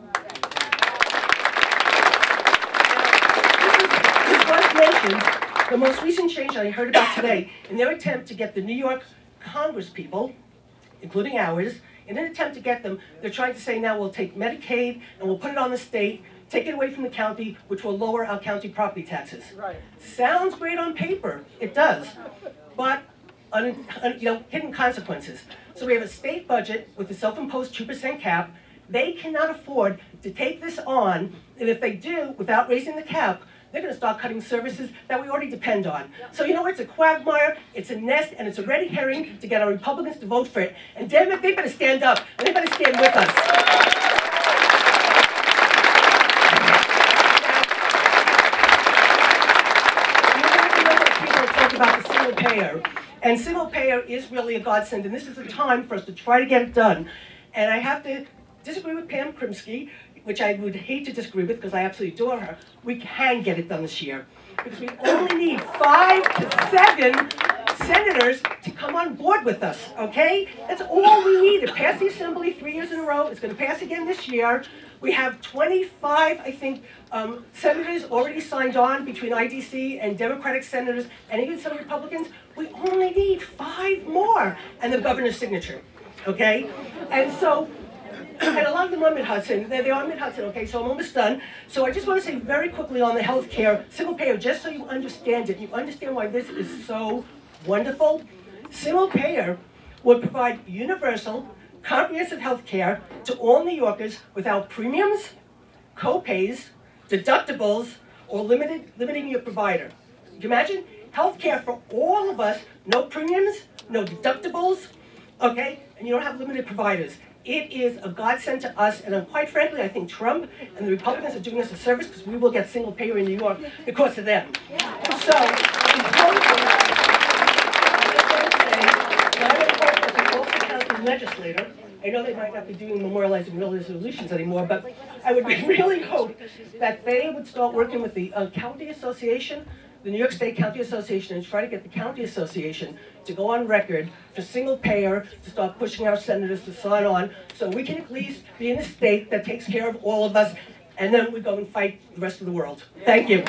This was mentioned, the most recent change I heard about today, in their attempt to get the New York Congress people, including ours, in an attempt to get them, they're trying to say now we'll take Medicaid and we'll put it on the state, take it away from the county, which will lower our county property taxes. Right. Sounds great on paper, it does, but un, un, you know, hidden consequences. So we have a state budget with a self-imposed two percent cap. They cannot afford to take this on, and if they do, without raising the cap, they're going to start cutting services that we already depend on. So you know what? It's a quagmire, it's a nest, and it's a red herring to get our Republicans to vote for it. And damn it, they better stand up, and they better stand with us. Now, people talk about the single payer, And single payer is really a godsend, and this is a time for us to try to get it done. And I have to disagree with Pam Krimsky, which I would hate to disagree with because I absolutely adore her. We can get it done this year because we only need five to seven senators to come on board with us, okay? That's all we need. It passed the Assembly three years in a row. It's going to pass again this year. We have twenty-five, I think, um, senators already signed on between I D C and Democratic senators and even some Republicans. We only need five more and the governor's signature, okay? And so, and a lot of them are mid-Hudson. They, they are mid-Hudson, okay, so I'm almost done. So I just want to say very quickly on the health care, single payer, just so you understand it, you understand why this is so wonderful. Single payer would provide universal, comprehensive health care to all New Yorkers without premiums, co-pays, deductibles, or limited, limiting your provider. Can you imagine? Health care for all of us, no premiums, no deductibles, okay? And you don't have limited providers. It is a godsend to us, and uh, quite frankly, I think Trump and the Republicans are doing us a service because we will get single payer in New York because of them. So, in closing, Ulster County legislator, I know they might not be doing memorializing real resolutions anymore, but I would really hope that they would start working with the uh, county association, the New York State County Association, and try to get the county association to go on record for single payer, to start pushing our senators to sign on, so we can at least be in a state that takes care of all of us, and then we go and fight the rest of the world. Thank you.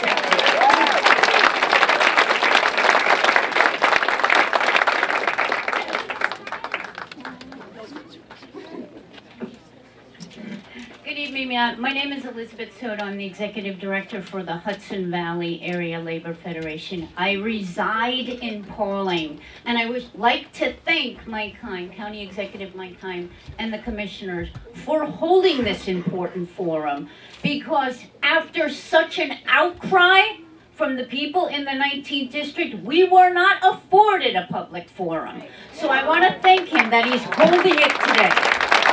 Good evening, ma'am. My name is Elizabeth Soto. I'm the Executive Director for the Hudson Valley Area Labor Federation. I reside in Pauling, and I would like to thank Mike Hein, County Executive Mike Hein, and the commissioners for holding this important forum, because after such an outcry from the people in the nineteenth District, we were not afforded a public forum. So I want to thank him that he's holding it today.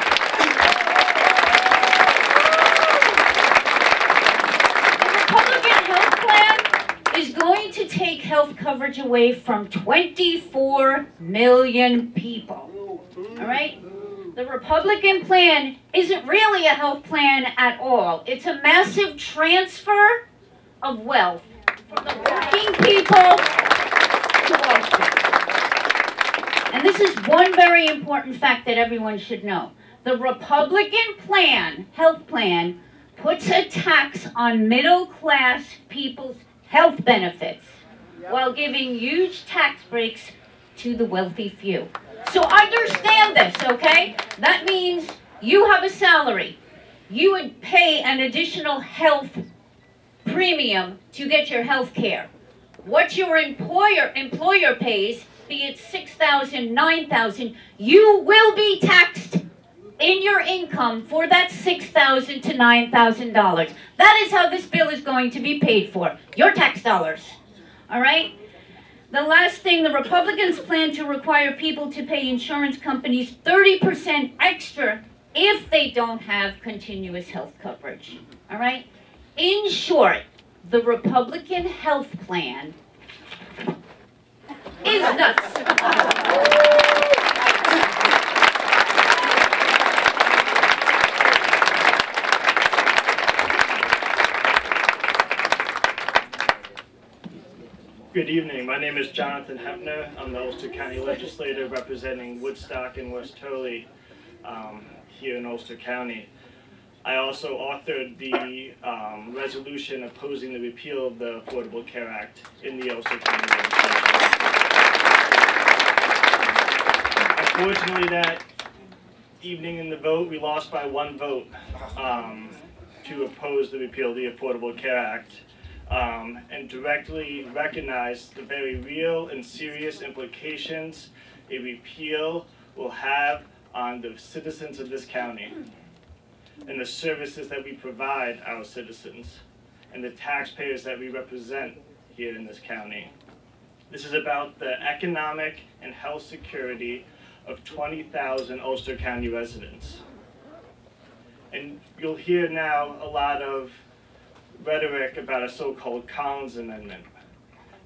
Is going to take health coverage away from twenty-four million people, all right? The Republican plan isn't really a health plan at all. It's a massive transfer of wealth from the working people to Wall Street. And this is one very important fact that everyone should know. The Republican plan, health plan, puts a tax on middle-class people's health benefits while giving huge tax breaks to the wealthy few. So understand this, okay? That means you have a salary. You would pay an additional health premium to get your health care. What your employer employer pays, be it six thousand dollars, nine thousand dollars, you will be taxed in your income for that six thousand to nine thousand dollars. That is how this bill is going to be paid for, your tax dollars. All right? The last thing, the Republicans plan to require people to pay insurance companies thirty percent extra if they don't have continuous health coverage. All right? In short, the Republican health plan is nuts. Good evening. My name is Jonathan Hepner. I'm the Ulster County Legislator representing Woodstock and West Hurley um, here in Ulster County. I also authored the um, resolution opposing the repeal of the Affordable Care Act in the Ulster County legislature. Unfortunately, that evening in the vote, we lost by one vote um, to oppose the repeal of the Affordable Care Act. Um, and directly recognize the very real and serious implications a repeal will have on the citizens of this county and the services that we provide our citizens and the taxpayers that we represent here in this county. This is about the economic and health security of twenty thousand Ulster County residents. And you'll hear now a lot of rhetoric about a so-called Collins Amendment.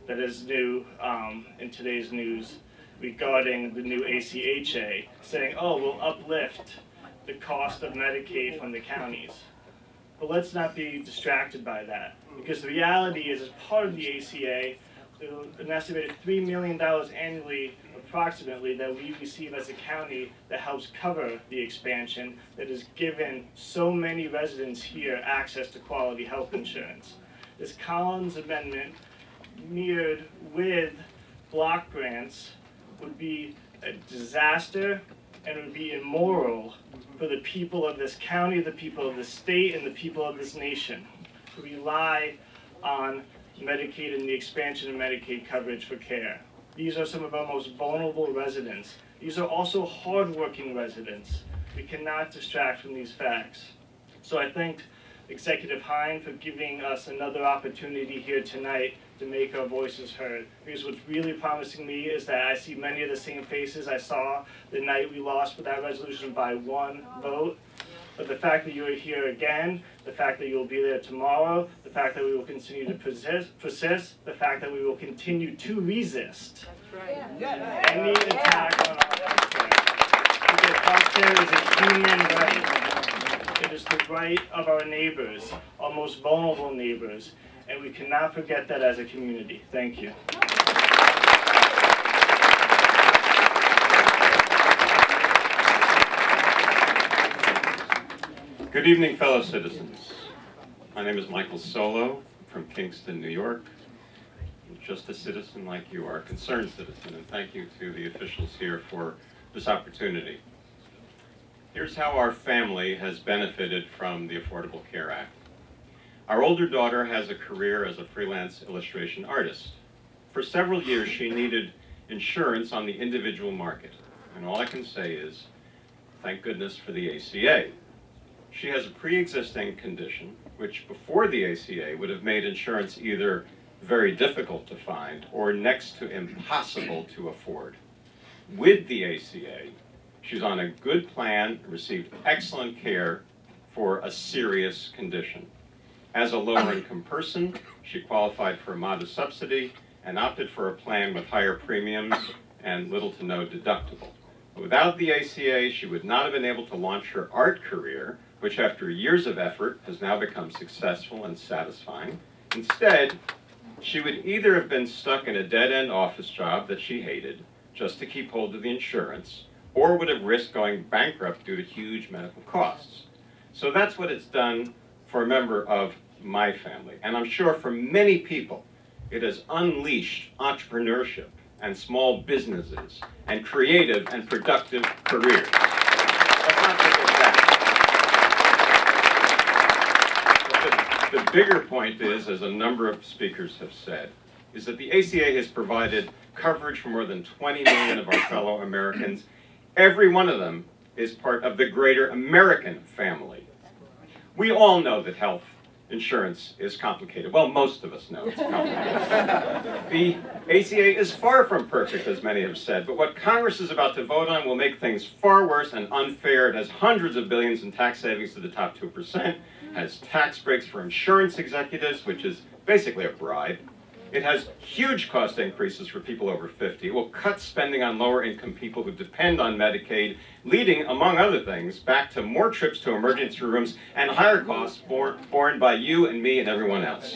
that is new um, in today's news regarding the new A C H A, saying, oh, we'll uplift the cost of Medicaid from the counties. But let's not be distracted by that, because the reality is, as part of the A C A, an estimated three million dollars annually, approximately, that we receive as a county that helps cover the expansion that has given so many residents here access to quality health insurance. This Collins Amendment, mirrored with block grants, would be a disaster and would be immoral for the people of this county, the people of the state, and the people of this nation to rely on Medicaid and the expansion of Medicaid coverage for care. These are some of our most vulnerable residents. These are also hardworking residents. We cannot distract from these facts. So I thank Executive Hein for giving us another opportunity here tonight to make our voices heard. Because what's really promising me is that I see many of the same faces I saw the night we lost with that resolution by one vote. But the fact that you are here again, the fact that you will be there tomorrow, the fact that we will continue to persist, persist the fact that we will continue to resist any attack on our healthcare. Because healthcare is a human right. It is the right of our neighbors, our most vulnerable neighbors, and we cannot forget that as a community. Thank you. Good evening, fellow citizens. My name is Michael Solo from Kingston, New York. I'm just a citizen like you are, a concerned citizen, and thank you to the officials here for this opportunity. Here's how our family has benefited from the Affordable Care Act. Our older daughter has a career as a freelance illustration artist. For several years, she needed insurance on the individual market, and all I can say is, thank goodness for the A C A. She has a pre-existing condition, which before the A C A would have made insurance either very difficult to find or next to impossible to afford. With the A C A, she's on a good plan, received excellent care for a serious condition. As a lower-income person, she qualified for a modest subsidy and opted for a plan with higher premiums and little to no deductible. Without the A C A, she would not have been able to launch her art career, which after years of effort has now become successful and satisfying. Instead, she would either have been stuck in a dead-end office job that she hated just to keep hold of the insurance, or would have risked going bankrupt due to huge medical costs. So that's what it's done for a member of my family. And I'm sure for many people, it has unleashed entrepreneurship and small businesses and creative and productive careers. Let's not forget that. But the, the bigger point is, as a number of speakers have said, is that the A C A has provided coverage for more than twenty million of our fellow Americans. Every one of them is part of the greater American family. We all know that health insurance is complicated. Well, most of us know it's complicated. The A C A is far from perfect, as many have said, but what Congress is about to vote on will make things far worse and unfair. It has hundreds of billions in tax savings to the top two percent, has tax breaks for insurance executives, which is basically a bribe. It has huge cost increases for people over fifty. It will cut spending on lower-income people who depend on Medicaid, leading, among other things, back to more trips to emergency rooms and higher costs borne, borne by you and me and everyone else.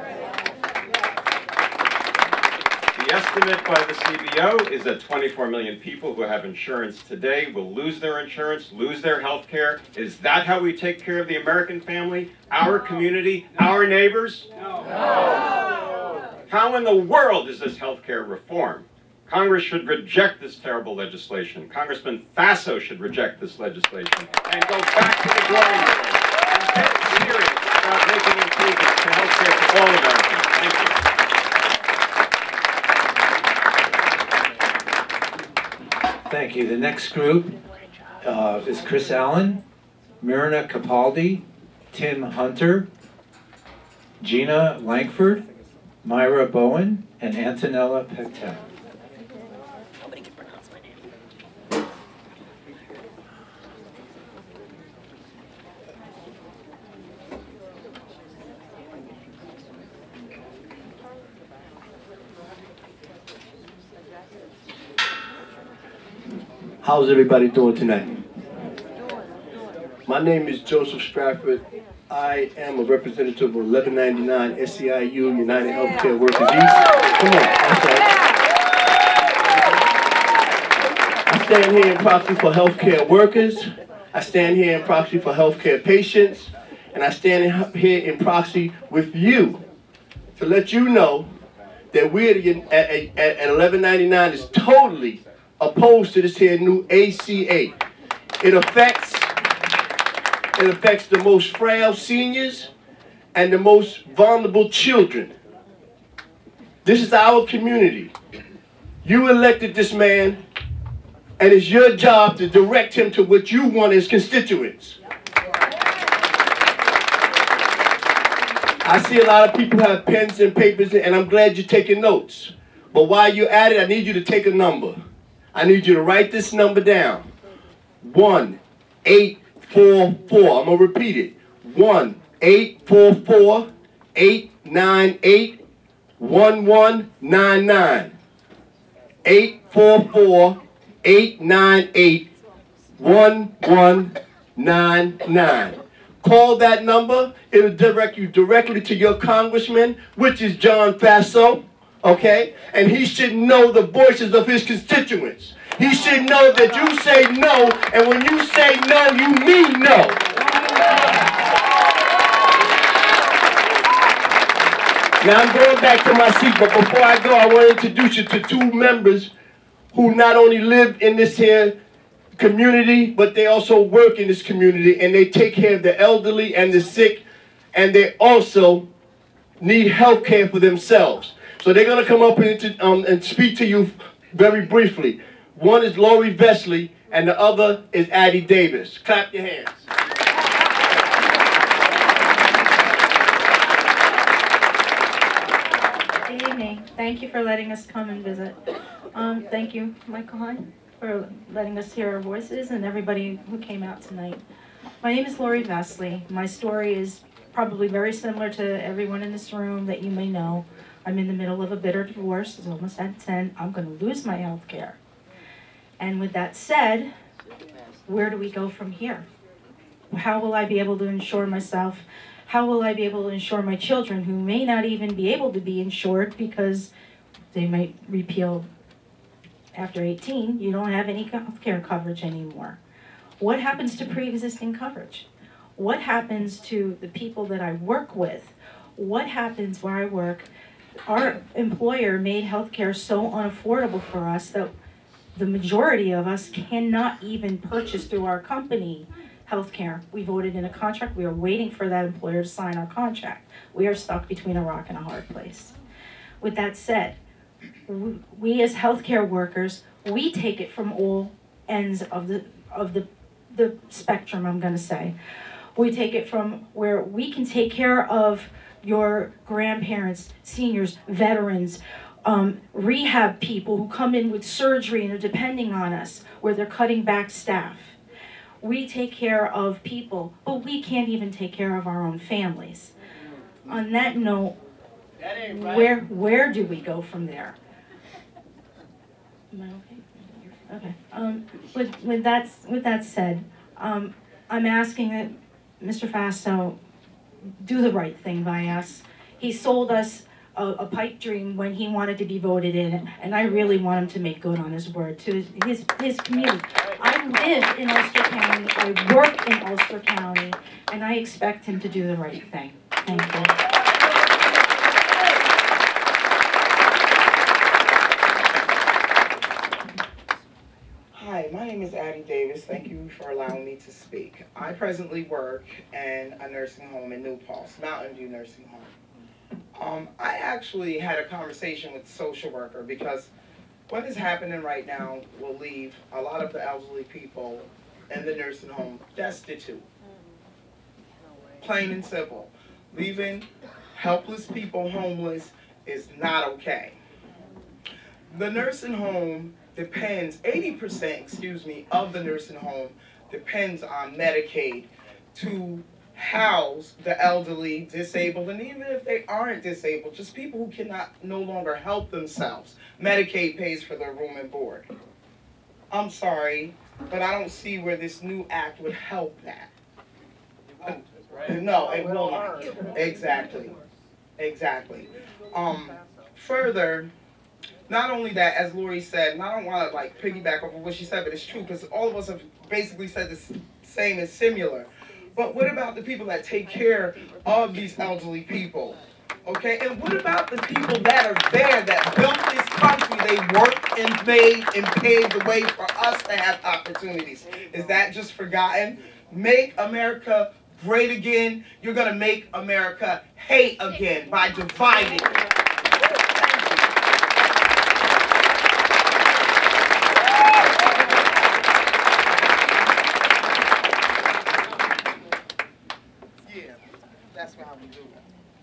The estimate by the C B O is that twenty-four million people who have insurance today will lose their insurance, lose their health care. Is that how we take care of the American family, our community, our neighbors? No. How in the world is this health care reform? Congress should reject this terrible legislation. Congressman Faso should reject this legislation and go back to the drawing board and get serious about making improvements to health care for all Americans. Thank you. Thank you. The next group uh, is Chris Allen, Myrna Capaldi, Tim Hunter, Gina Langford, Myra Bowen, and Antonella Patel. Nobody can pronounce my name. How's everybody doing tonight? My name is Joseph Stratford. I am a representative of eleven ninety-nine S E I U, United Healthcare Workers East. Come on, that's right. I stand here in proxy for healthcare workers. I stand here in proxy for healthcare patients. And I stand here in proxy with you to let you know that we at, at, at eleven ninety-nine is totally opposed to this here new A C A. It affects, it affects the most frail seniors and the most vulnerable children. This is our community. You elected this man, and it's your job to direct him to what you want as constituents. I see a lot of people have pens and papers, and I'm glad you're taking notes. But while you're at it, I need you to take a number. I need you to write this number down. one eight four four. I'm going to repeat it. one eight four four, eight nine eight, one one nine nine. eight four four, eight nine eight, one one nine nine. Call that number. It'll direct you directly to your congressman, which is John Faso, okay? And he should know the voices of his constituents. He should know that you say no, and when you say no, you mean no. Now I'm going back to my seat, but before I go, I want to introduce you to two members who not only live in this here community, but they also work in this community, and they take care of the elderly and the sick, and they also need health care for themselves. So they're going to come up and, um, and speak to you very briefly. One is Lori Vesley, and the other is Addie Davis. Clap your hands. Good evening. Thank you for letting us come and visit. Um, thank you, Michael Hein, for letting us hear our voices, and everybody who came out tonight. My name is Lori Vesley. My story is probably very similar to everyone in this room that you may know. I'm in the middle of a bitter divorce. It's almost at ten. I'm going to lose my health care. And with that said, where do we go from here? How will I be able to insure myself? How will I be able to insure my children who may not even be able to be insured because they might repeal after eighteen? You don't have any health care coverage anymore. What happens to pre-existing coverage? What happens to the people that I work with? What happens where I work? Our employer made healthcare so unaffordable for us that the majority of us cannot even purchase through our company healthcare. We voted in a contract. We are waiting for that employer to sign our contract. We are stuck between a rock and a hard place. With that said, we as healthcare workers, we take it from all ends of the of the the spectrum, I'm going to say. We take it from where we can take care of your grandparents, seniors, veterans, um, rehab people who come in with surgery and are depending on us, where they're cutting back staff. We take care of people, but we can't even take care of our own families. On that note, that ain't right. where where do we go from there? Am I okay? Okay. Um, with with that with that said, um, I'm asking that Mister Faso do the right thing by us. He sold us a, a pipe dream when he wanted to be voted in, and I really want him to make good on his word to his his, his community. I live in Ulster County, I work in Ulster County, and I expect him to do the right thing. Thank you. Hi, my name is Addie Davis. Thank you for allowing me to speak. I presently work in a nursing home in New Paltz, Mountain View Nursing Home. Um, I actually had a conversation with the social worker because what is happening right now will leave a lot of the elderly people in the nursing home destitute. Plain and simple. Leaving helpless people homeless is not okay. The nursing home depends, eighty percent, excuse me, of the nursing home depends on Medicaid to house the elderly, disabled, and even if they aren't disabled, just people who cannot no longer help themselves. Medicaid pays for their room and board. I'm sorry, but I don't see where this new act would help that. No, it will not. Exactly. Exactly. Um, further, not only that, as Lori said, and I don't want to like piggyback off of what she said, but it's true because all of us have basically said the same and similar. But what about the people that take care of these elderly people? Okay, and what about the people that are there that built this country? They worked and made and paved the way for us to have opportunities. Is that just forgotten? Make America great again. You're gonna make America hate again by dividing. Yeah, that's how we do it.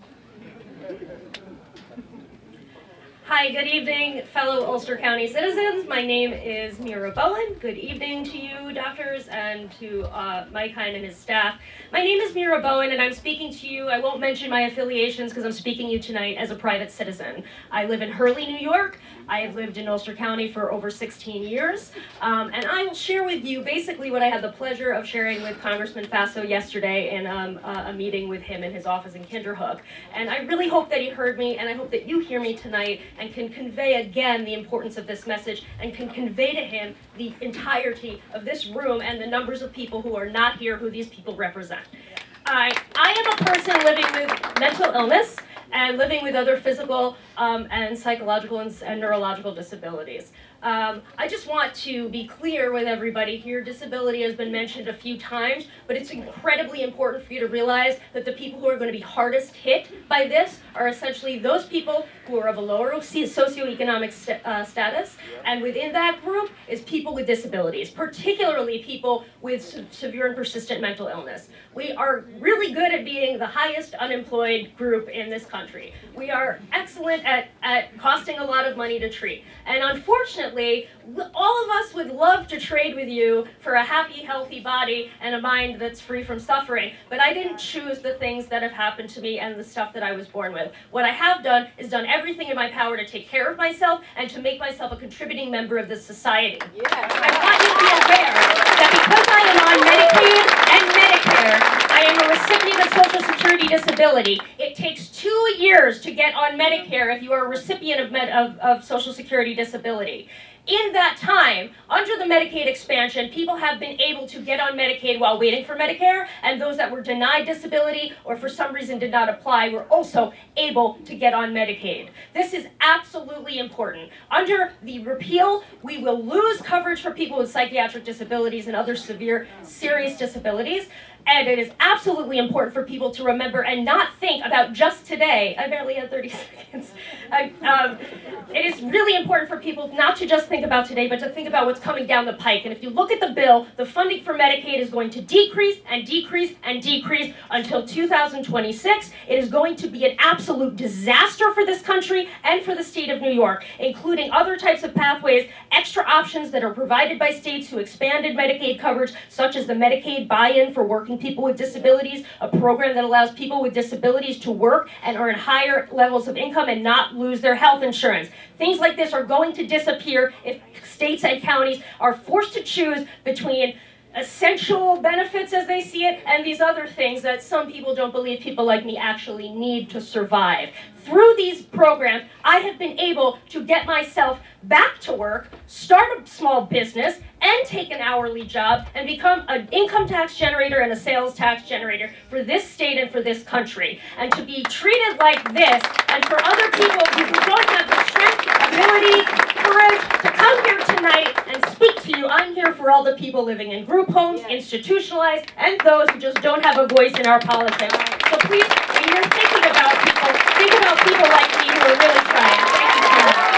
Hi, good evening, fellow Ulster County citizens. My name is Mira Bowen. Good evening to you, doctors, and to uh, Mike Hein and his staff. My name is Mira Bowen, and I'm speaking to you. I won't mention my affiliations because I'm speaking to you tonight as a private citizen. I live in Hurley, New York. I have lived in Ulster County for over sixteen years, um, and I will share with you basically what I had the pleasure of sharing with Congressman Faso yesterday in um, uh, a meeting with him in his office in Kinderhook. And I really hope that he heard me, and I hope that you hear me tonight and can convey again the importance of this message and can convey to him the entirety of this room and the numbers of people who are not here who these people represent. I, I am a person living with mental illness and living with other physical um, and psychological and, and neurological disabilities. Um, I just want to be clear with everybody here. Disability has been mentioned a few times, but it's incredibly important for you to realize that the people who are going to be hardest hit by this are essentially those people who are of a lower socioeconomic st uh, status, and within that group is people with disabilities, particularly people with se severe and persistent mental illness. We are really good at being the highest unemployed group in this country. We are excellent at, at costing a lot of money to treat, and unfortunately, all of us would love to trade with you for a happy, healthy body and a mind that's free from suffering, but I didn't choose the things that have happened to me and the stuff that I was born with. What I have done is done everything in my power to take care of myself and to make myself a contributing member of this society. Yeah. I want you to be aware that because I am on Medicaid and Medicare, I am a recipient of Social Security disability. It takes two years to get on Medicare if you are a recipient of, med of, of Social Security disability. In that time, under the Medicaid expansion, people have been able to get on Medicaid while waiting for Medicare, and those that were denied disability or for some reason did not apply were also able to get on Medicaid. This is absolutely important. Under the repeal, we will lose coverage for people with psychiatric disabilities and other severe, serious disabilities. And it is absolutely important for people to remember and not think about just today. I barely had thirty seconds. I, um, it is really important for people not to just think about today, but to think about what's coming down the pike. And if you look at the bill, the funding for Medicaid is going to decrease and decrease and decrease until two thousand twenty-six. It is going to be an absolute disaster for this country and for the state of New York, including other types of pathways, extra options that are provided by states who expanded Medicaid coverage, such as the Medicaid buy-in for working people with disabilities, a program that allows people with disabilities to work and earn higher levels of income and not lose their health insurance. Things like this are going to disappear if states and counties are forced to choose between essential benefits as they see it and these other things that some people don't believe people like me actually need to survive. Through these programs, I have been able to get myself back to work, start a small business, and take an hourly job and become an income tax generator and a sales tax generator for this state and for this country. And to be treated like this, and for other people who don't have the strength, ability, courage to come here tonight and speak to you, I'm here for all the people living in group homes, institutionalized, and those who just don't have a voice in our politics. So please, when you're thinking about people, think about people like me who are really trying. Thank you so much.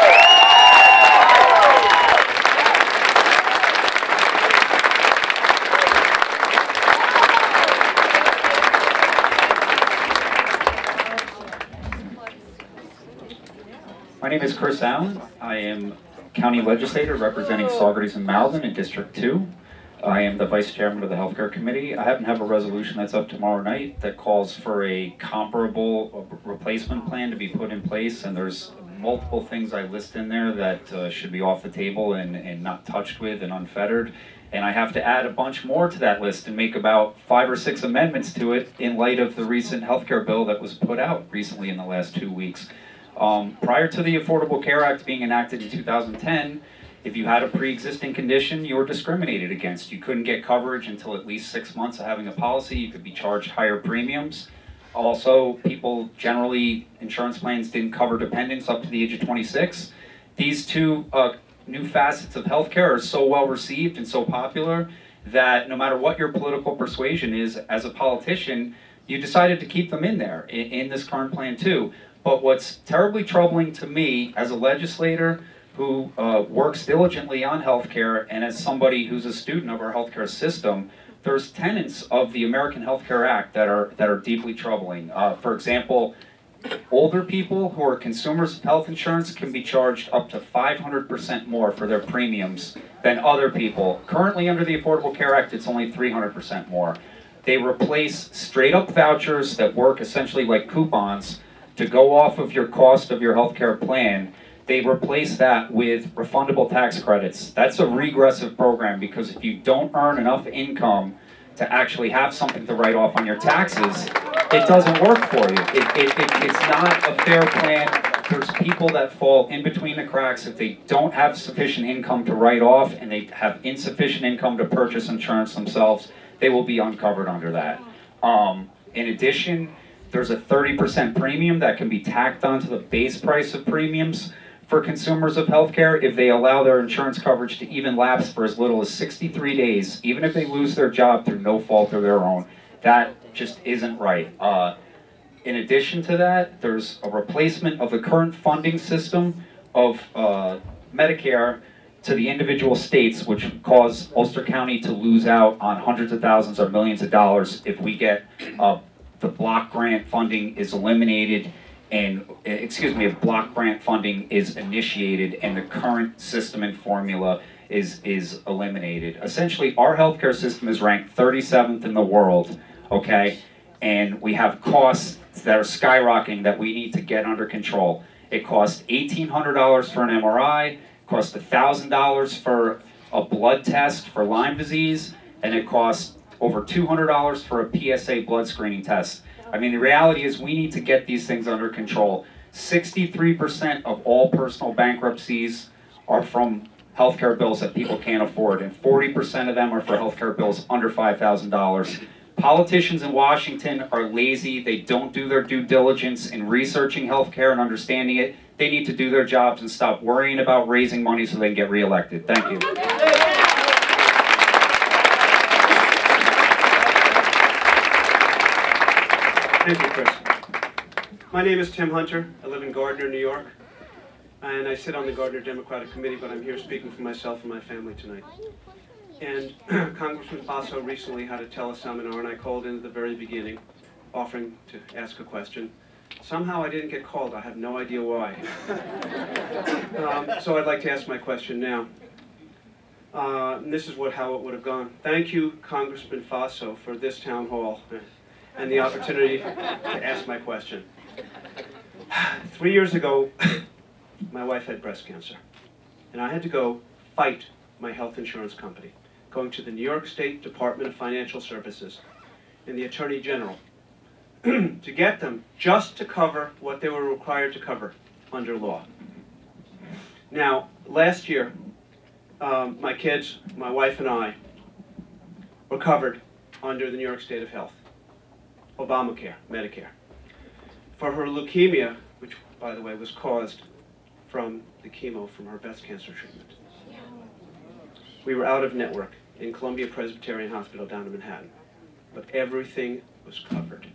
My name is Chris Allen. I am County Legislator representing Saugerties and Malden in District two. I am the Vice Chairman of the Healthcare Committee. I happen to have a resolution that's up tomorrow night that calls for a comparable replacement plan to be put in place, and there's multiple things I list in there that uh, should be off the table and, and not touched with and unfettered. And I have to add a bunch more to that list and make about five or six amendments to it in light of the recent healthcare bill that was put out recently in the last two weeks. Um, prior to the Affordable Care Act being enacted in two thousand ten, if you had a pre-existing condition, you were discriminated against. You couldn't get coverage until at least six months of having a policy. You could be charged higher premiums. Also, people generally, insurance plans didn't cover dependents up to the age of twenty-six. These two uh, new facets of healthcare are so well received and so popular that no matter what your political persuasion is, as a politician, you decided to keep them in there, in, in this current plan too. But what's terribly troubling to me as a legislator who uh, works diligently on healthcare and as somebody who's a student of our healthcare system, there's tenets of the American Health Care Act that are, that are deeply troubling. Uh, for example, older people who are consumers of health insurance can be charged up to five hundred percent more for their premiums than other people. Currently under the Affordable Care Act, it's only three hundred percent more. They replace straight up vouchers that work essentially like coupons to go off of your cost of your healthcare plan. They replace that with refundable tax credits. That's a regressive program because if you don't earn enough income to actually have something to write off on your taxes, it doesn't work for you. It, it, it, it's not a fair plan. There's people that fall in between the cracks. If they don't have sufficient income to write off and they have insufficient income to purchase insurance themselves, they will be uncovered under that. Um, in addition, there's a thirty percent premium that can be tacked onto the base price of premiums for consumers of healthcare if they allow their insurance coverage to even lapse for as little as sixty-three days, even if they lose their job through no fault of their own. That just isn't right. Uh, in addition to that, there's a replacement of the current funding system of uh, Medicare to the individual states, which cause Ulster County to lose out on hundreds of thousands or millions of dollars if we get uh, the block grant funding is eliminated and, excuse me, if block grant funding is initiated and the current system and formula is, is eliminated. Essentially, our healthcare system is ranked thirty-seventh in the world, okay? And we have costs that are skyrocketing that we need to get under control. It costs eighteen hundred dollars for an M R I, it costs one thousand dollars for a blood test for Lyme disease, and it costs over two hundred dollars for a P S A blood screening test. I mean, the reality is we need to get these things under control. sixty-three percent of all personal bankruptcies are from healthcare bills that people can't afford, and forty percent of them are for healthcare bills under five thousand dollars. Politicians in Washington are lazy. They don't do their due diligence in researching healthcare and understanding it. They need to do their jobs and stop worrying about raising money so they can get reelected. Thank you. Thank you, Chris. My name is Tim Hunter. I live in Gardner, New York, and I sit on the Gardner Democratic Committee, but I'm here speaking for myself and my family tonight. And Congressman Faso recently had a teleseminar, and I called in at the very beginning, offering to ask a question. Somehow I didn't get called. I have no idea why. um, so I'd like to ask my question now. Uh, and this is what how it would have gone. Thank you, Congressman Faso, for this town hall and the opportunity to ask my question. Three years ago, my wife had breast cancer, and I had to go fight my health insurance company, going to the New York State Department of Financial Services and the Attorney General to get them just to cover what they were required to cover under law. Now, last year, um, my kids, my wife and I were covered under the New York State of Health, Obamacare, Medicare, for her leukemia, which, by the way, was caused from the chemo from her breast cancer treatment. We were out of network in Columbia Presbyterian Hospital down in Manhattan, but everything was covered.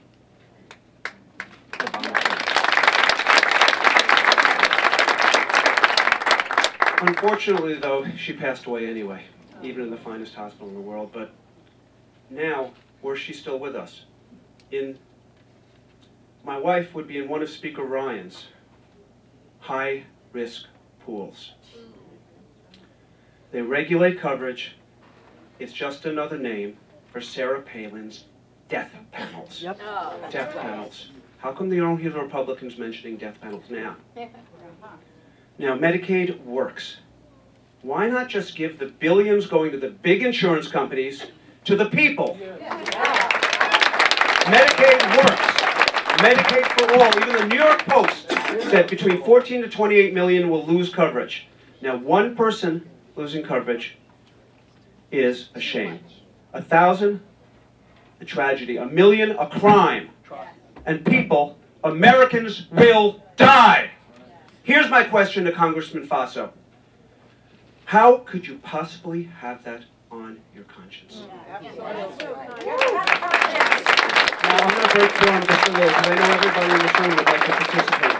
Unfortunately, though, she passed away anyway, even in the finest hospital in the world. But now, were she still with us? In my wife would be in one of Speaker Ryan's high-risk pools. They regulate coverage. It's just another name for Sarah Palin's death panels. Yep. Death panels. How come you don't hear the Republicans mentioning death penalties now? Now, Medicaid works. Why not just give the billions going to the big insurance companies to the people? Medicaid works. Medicaid for all. Even the New York Post said between fourteen to twenty-eight million will lose coverage. Now, one person losing coverage is a shame. A thousand, a tragedy. A million, a crime. And people, Americans, will die. Here's my question to Congressman Faso. How could you possibly have that on your conscience? Now, I'm going to break form just a little, because I know everybody in this room would like to participate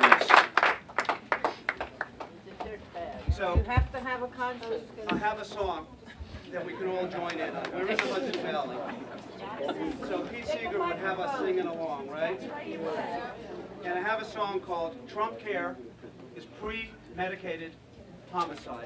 in this. So, You have to have a conscience. I have a song that we can all join in on. We're in the Hudson Valley. So Pete Seeger would have us singing along, right? And I have a song called Trump Care is Premedicated Homicide.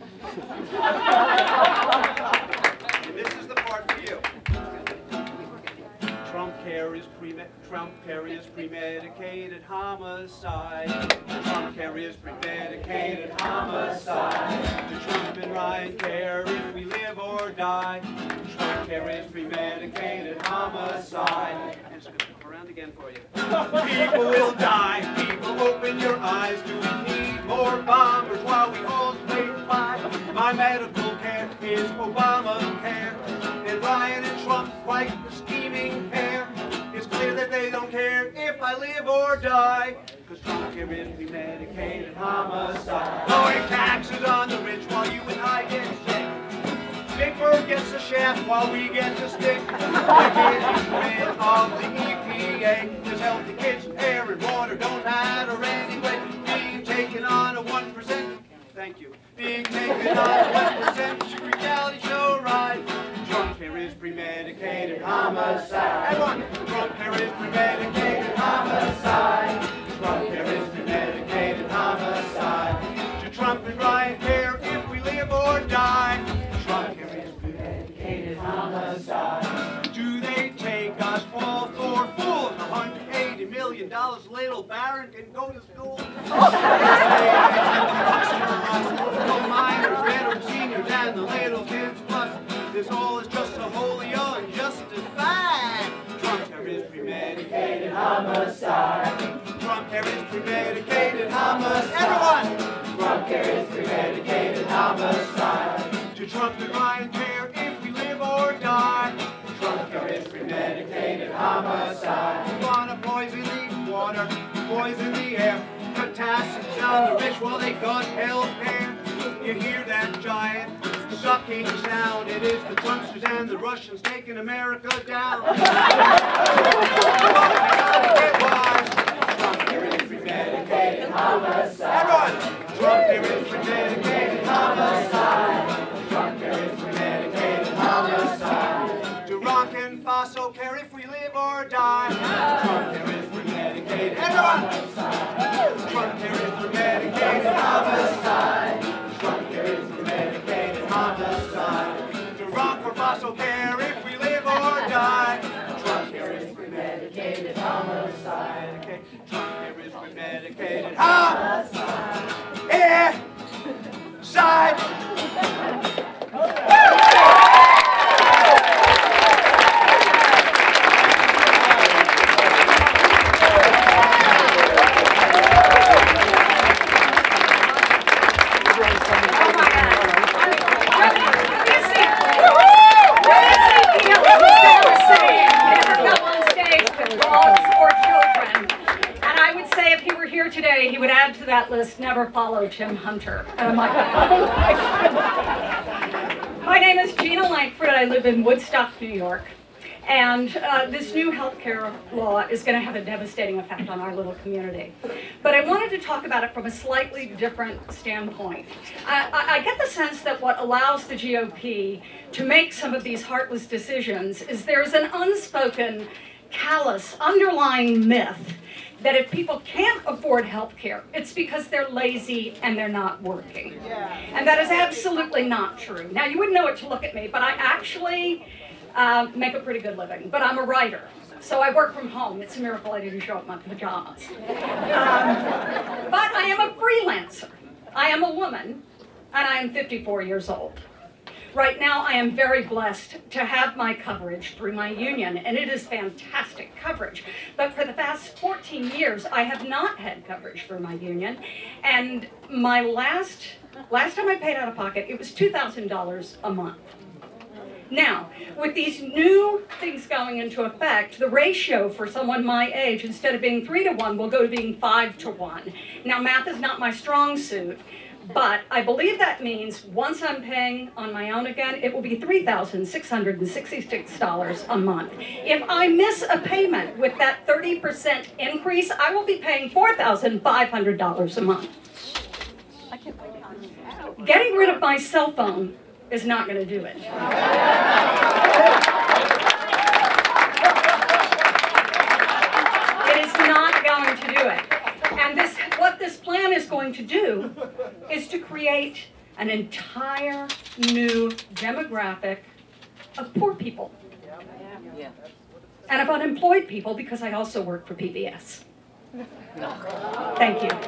And this is the part for you. Trump care is pre Trump care is premedicated homicide. Trump care is premedicated homicide. To Trump and Ryan care if we live or die. Trump care is premedicated homicide. And it's going to come around again for you. People will die. People, open your eyes. Do we need more bombers while we all stay by? My medical care is Obamacare. And Ryan and Trump's white scheming pair. It's clear that they don't care if I live or die. Cause Trump care is premedicated homicide. Lowering taxes on the rich while you and I get sick. Big Bird gets the shaft while we get the stick. They're getting rid of the E P A. Cause healthy kids, air and water don't matter anyway. Being taken on a one percent. Thank you. Being taken on a one percent reality show ride. Trump care is premedicated homicide. Everyone! Trump care is premedicated homicide. Trump care is premedicated homicide. To Trump and Ryan care if we live or die. Trump care is premedicated homicide. Do they take us all for fools? one hundred eighty million dollars little Baron can go to school. No minors, veteran seniors, and the little kids plus. This all is just a wholly unjustified. Trump care is premedicated homicide. Trump care is premedicated homicide. Everyone! Trump care is premedicated homicide. To Trump and Ryan care if we live or die. Trump care is premedicated homicide. You wanna poison the water, poison the air, cut taxes on the rich while they cut health care. You hear that giant sucking sound? It is the Trumpsters and the Russians taking America down. Trump care is premedicated homicide. Everyone! Trump care is premedicated homicide. Trump care is premedicated homicide. Do Rock and Faso care if we live or die? Trump care is premedicated. Everyone! Trump care is premedicated homicide. Trump care is premedicated homicide. Do Rock or Faso care if we live or die? Trump care is premedicated homicide. Okay. Trump care is premedicated homicide. Yeah. Side. Today, he would add to that list, never follow Tim Hunter. Uh, my, my name is Gina Langford. I live in Woodstock, New York. And uh, this new health care law is going to have a devastating effect on our little community. But I wanted to talk about it from a slightly different standpoint. I, I, I get the sense that what allows the G O P to make some of these heartless decisions is there's an unspoken, callous, underlying myth that if people can't afford health care, it's because they're lazy and they're not working. And that is absolutely not true. Now, you wouldn't know it to look at me, but I actually uh, make a pretty good living. But I'm a writer. so I work from home. It's a miracle I didn't show up in my pajamas. Um, but I am a freelancer. I am a woman, and I am fifty-four years old. Right now, I am very blessed to have my coverage through my union, and it is fantastic coverage. But for the past fourteen years, I have not had coverage through my union, and my last, last time I paid out of pocket, it was two thousand dollars a month. Now, with these new things going into effect, the ratio for someone my age, instead of being three to one, will go to being five to one. Now, math is not my strong suit, but I believe that means once I'm paying on my own again, it will be three thousand six hundred sixty-six dollars a month. If I miss a payment with that thirty percent increase, I will be paying four thousand five hundred dollars a month. Getting rid of my cell phone is not going to do it. It is not going to do it. And this, what this plan is going to do is to create an entire new demographic of poor people and of unemployed people, because I also work for P B S. Thank you.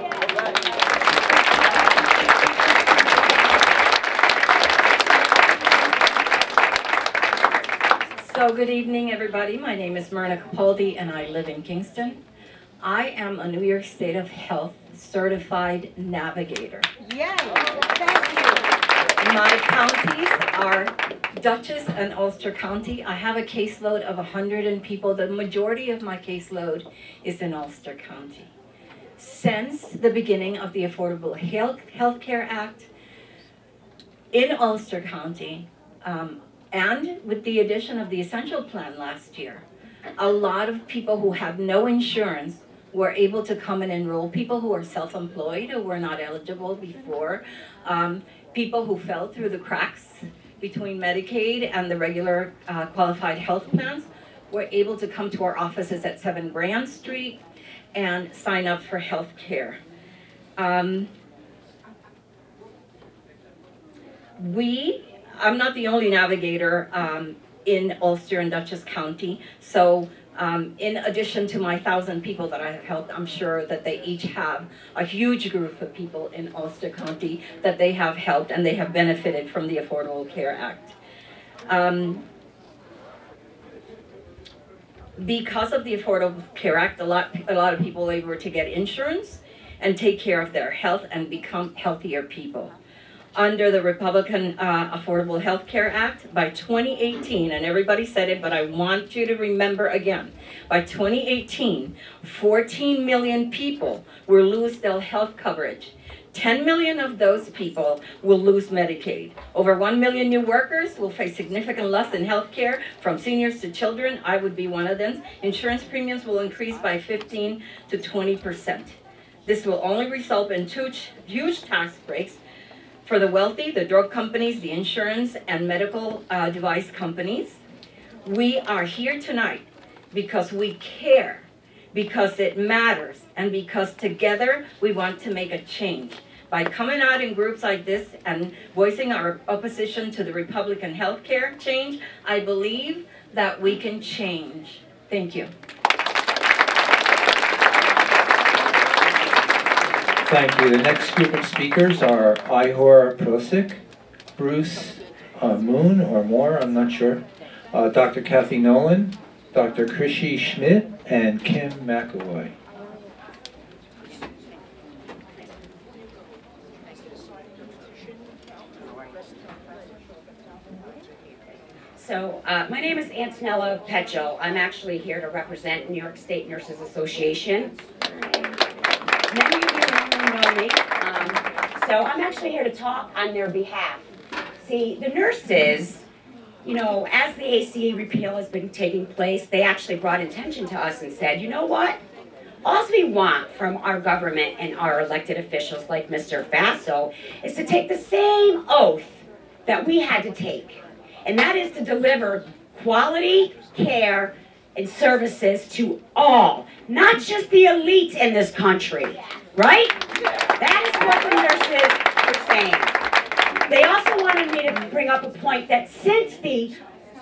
So good evening, everybody. My name is Myrna Capaldi, and I live in Kingston. I am a New York State of Health certified navigator. Yay! Thank you. My counties are Dutchess and Ulster County. I have a caseload of one hundred people. The majority of my caseload is in Ulster County. Since the beginning of the Affordable Health Care Act in Ulster County, um, and with the addition of the Essential Plan last year, a lot of people who have no insurance were able to come and enroll. People who are self-employed, who were not eligible before, um, people who fell through the cracks between Medicaid and the regular uh, qualified health plans were able to come to our offices at seven Grand Street and sign up for health care. Um, we I'm not the only navigator um, in Ulster and Dutchess County, so um, in addition to my thousand people that I have helped, I'm sure that they each have a huge group of people in Ulster County that they have helped and they have benefited from the Affordable Care Act. Um, because of the Affordable Care Act, a lot, a lot of people were able to get insurance and take care of their health and become healthier people. Under the Republican uh, Affordable Health Care Act, by twenty eighteen, and everybody said it, but I want you to remember again, by twenty eighteen, fourteen million people will lose their health coverage. ten million of those people will lose Medicaid. Over one million new workers will face significant loss in health care, from seniors to children. I would be one of them. Insurance premiums will increase by fifteen to twenty percent. This will only result in two huge tax breaks for the wealthy, the drug companies, the insurance, and medical uh, device companies. We are here tonight because we care, because it matters, and because together we want to make a change. By coming out in groups like this and voicing our opposition to the Republican health care change, I believe that we can change. Thank you. Thank you. The next group of speakers are Ihor Prosic, Bruce uh, Moon or Moore, I'm not sure, uh, Doctor Kathy Nolan, Doctor Krishi Schmidt, and Kim McAvoy. So uh, my name is Antonella Pecho. I'm actually here to represent New York State Nurses Association. Many of you normally know me, um, so I'm actually here to talk on their behalf. See, the nurses, you know, as the A C A repeal has been taking place, they actually brought attention to us and said, you know what? All we want from our government and our elected officials like Mister Faso is to take the same oath that we had to take, and that is to deliver quality care and services to all, not just the elites in this country, right? That is what the nurses are saying. They also wanted me to bring up a point that since the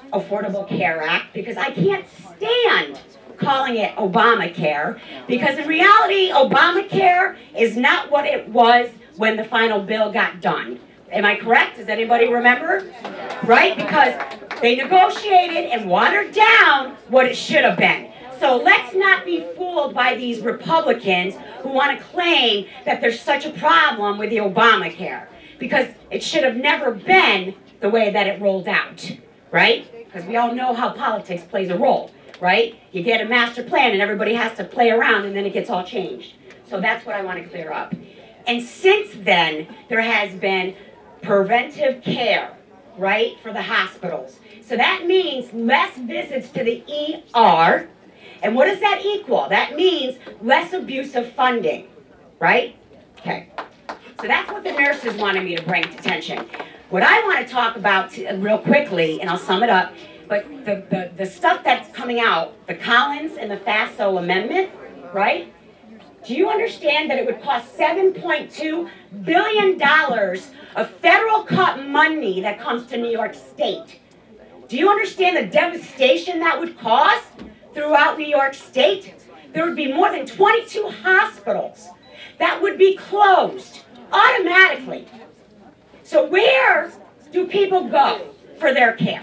Affordable Care Act, because I can't stand calling it Obamacare, because in reality, Obamacare is not what it was when the final bill got done. Am I correct? Does anybody remember? Right? Because they negotiated and watered down what it should have been. So let's not be fooled by these Republicans who want to claim that there's such a problem with the Obamacare, because it should have never been the way that it rolled out, right? Because we all know how politics plays a role, right? You get a master plan and everybody has to play around and then it gets all changed. So that's what I want to clear up. And since then, there has been preventive care, right, for the hospitals. So that means less visits to the E R. And what does that equal? That means less abusive funding, right? Okay. So that's what the nurses wanted me to bring to attention. What I want to talk about real quickly, and I'll sum it up, but the, the, the stuff that's coming out, the Collins and the Faso amendment, right? Do you understand that it would cost seven point two billion dollars of federal cut money that comes to New York State? Do you understand the devastation that would cause throughout New York State? There would be more than twenty-two hospitals that would be closed automatically. So where do people go for their care?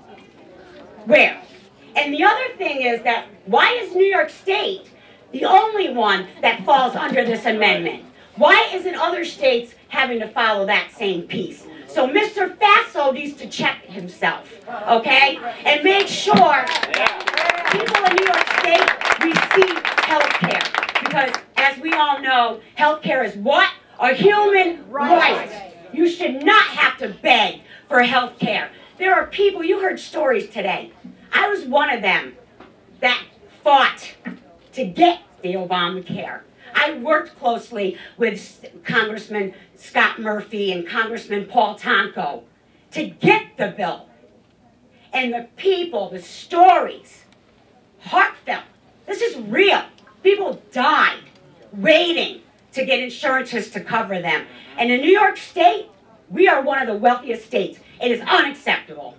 Where? And the other thing is that why is New York State the only one that falls under this amendment? Why isn't other states having to follow that same piece? So Mister Faso needs to check himself, okay? And make sure people in New York State receive health care. Because as we all know, health care is what? A human right. You should not have to beg for health care. There are people, you heard stories today. I was one of them that fought to get the Obamacare. I worked closely with Congressman Scott Murphy and Congressman Paul Tonko to get the bill. And the people, the stories, heartfelt. This is real. People died waiting to get insurances to cover them. And in New York State, we are one of the wealthiest states. It is unacceptable.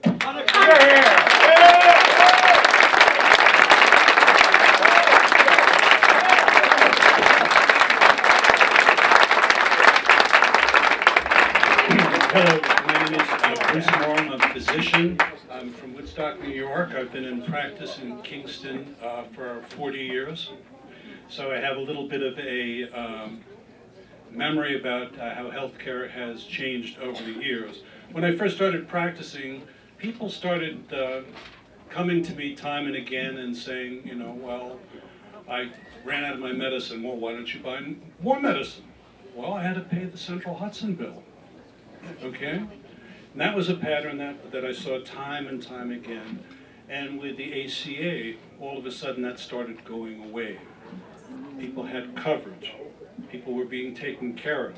Hello, my name is uh, Bruce Moore. I'm a physician. I'm from Woodstock, New York. I've been in practice in Kingston uh, for forty years. So I have a little bit of a um, memory about uh, how healthcare has changed over the years. When I first started practicing, people started uh, coming to me time and again and saying, you know, well, I ran out of my medicine. Well, why don't you buy more medicine? Well, I had to pay the Central Hudson bill. Okay? And that was a pattern that, that I saw time and time again. And with the A C A, all of a sudden that started going away. People had coverage. People were being taken care of.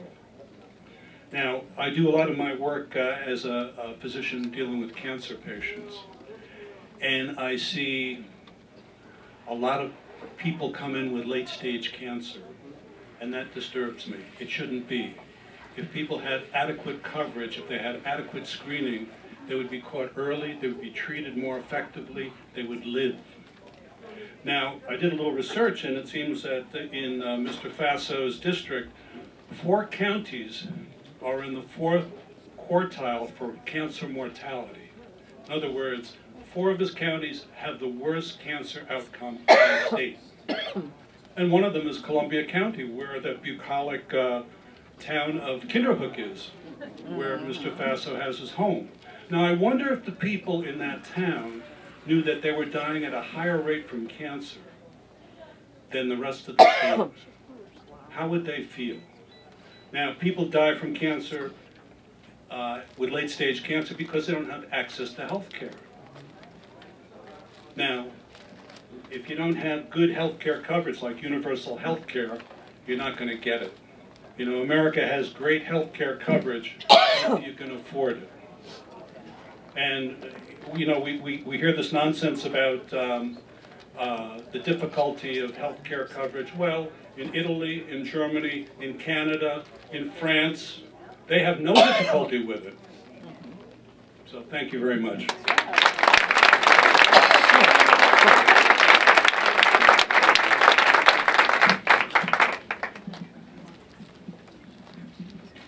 Now, I do a lot of my work uh, as a, a physician dealing with cancer patients. And I see a lot of people come in with late-stage cancer. And that disturbs me. It shouldn't be. If people had adequate coverage, if they had adequate screening, they would be caught early, they would be treated more effectively, they would live. Now, I did a little research, and it seems that in uh, Mister Faso's district, four counties are in the fourth quartile for cancer mortality. In other words, four of his counties have the worst cancer outcome in the state. And one of them is Columbia County, where the bucolic uh, town of Kinderhook is, where Mister Faso has his home. Now, I wonder if the people in that town knew that they were dying at a higher rate from cancer than the rest of the state. How would they feel? Now, people die from cancer, uh, with late-stage cancer, because they don't have access to health care. Now, if you don't have good health care coverage, like universal health care, you're not going to get it. You know, America has great health care coverage if you can afford it. And, you know, we, we, we hear this nonsense about um, uh, the difficulty of health care coverage. Well, in Italy, in Germany, in Canada, in France, they have no difficulty with it. So thank you very much.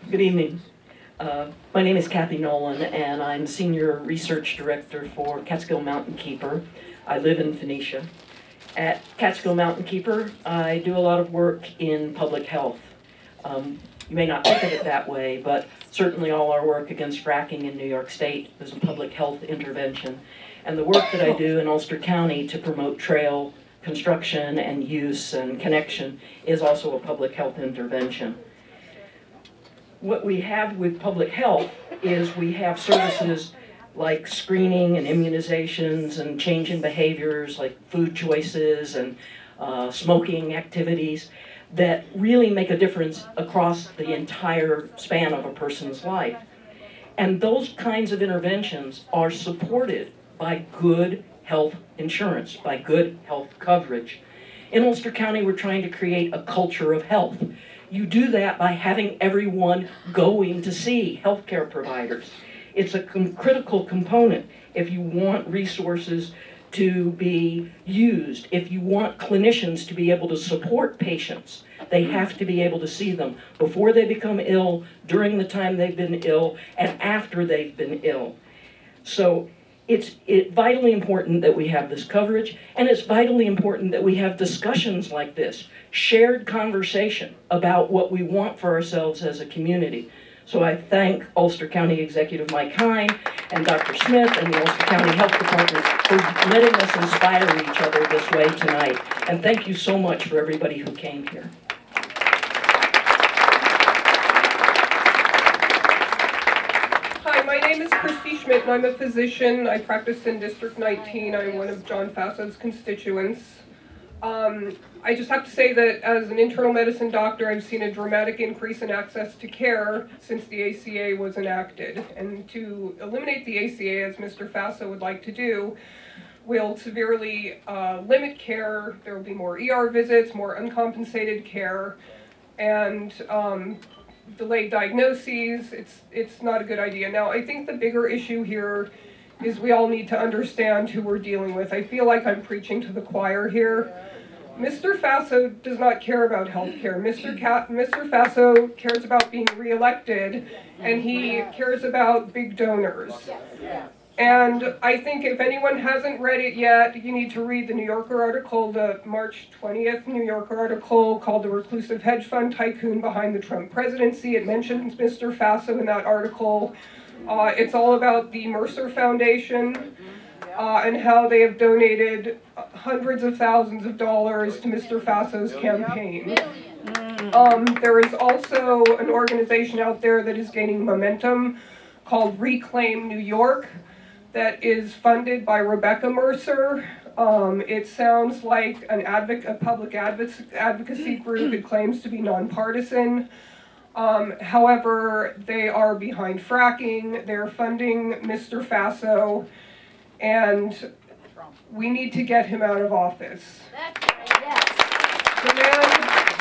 Good evening. Uh, my name is Kathy Nolan, and I'm Senior Research Director for Catskill Mountain Keeper. I live in Phoenicia. At Catskill Mountain Keeper, I do a lot of work in public health. Um, you may not think of it that way, but certainly all our work against fracking in New York State is a public health intervention. And the work that I do in Ulster County to promote trail construction and use and connection is also a public health intervention. What we have with public health is we have services like screening and immunizations and change in behaviors like food choices and uh, smoking activities that really make a difference across the entire span of a person's life. And those kinds of interventions are supported by good health insurance, by good health coverage. In Ulster County, we're trying to create a culture of health. You do that by having everyone going to see healthcare providers. It's a com- critical component if you want resources to be used, if you want clinicians to be able to support patients. They have to be able to see them before they become ill, during the time they've been ill, and after they've been ill. So it's it, vitally important that we have this coverage, and it's vitally important that we have discussions like this, shared conversation about what we want for ourselves as a community. So I thank Ulster County Executive Mike Hein and Doctor Smith and the Ulster County Health Department for letting us inspire each other this way tonight. And thank you so much for everybody who came here. Hi, my name is Christy Schmidt and I'm a physician. I practice in District nineteen. I'm one of John Faso's constituents. Um, I just have to say that as an internal medicine doctor, I've seen a dramatic increase in access to care since the A C A was enacted. And to eliminate the A C A, as Mister Faso would like to do, will severely uh, limit care. There will be more E R visits, more uncompensated care, and um, delayed diagnoses. It's, it's not a good idea. Now, I think the bigger issue here is we all need to understand who we're dealing with. I feel like I'm preaching to the choir here. Mister Faso does not care about health care. Mister Cat, Mister Faso cares about being reelected, and he cares about big donors. And I think if anyone hasn't read it yet, you need to read the New Yorker article, the March twentieth New Yorker article called "The Reclusive Hedge Fund Tycoon Behind the Trump Presidency." It mentions Mister Faso in that article. Uh, it's all about the Mercer Foundation uh, and how they have donated hundreds of thousands of dollars to Mister Faso's campaign. Um, there is also an organization out there that is gaining momentum called Reclaim New York that is funded by Rebecca Mercer. Um, it sounds like an advoc- a public advoc- advocacy group. It claims to be nonpartisan. Um, however, they are behind fracking, they're funding Mister Faso, and we need to get him out of office. The man,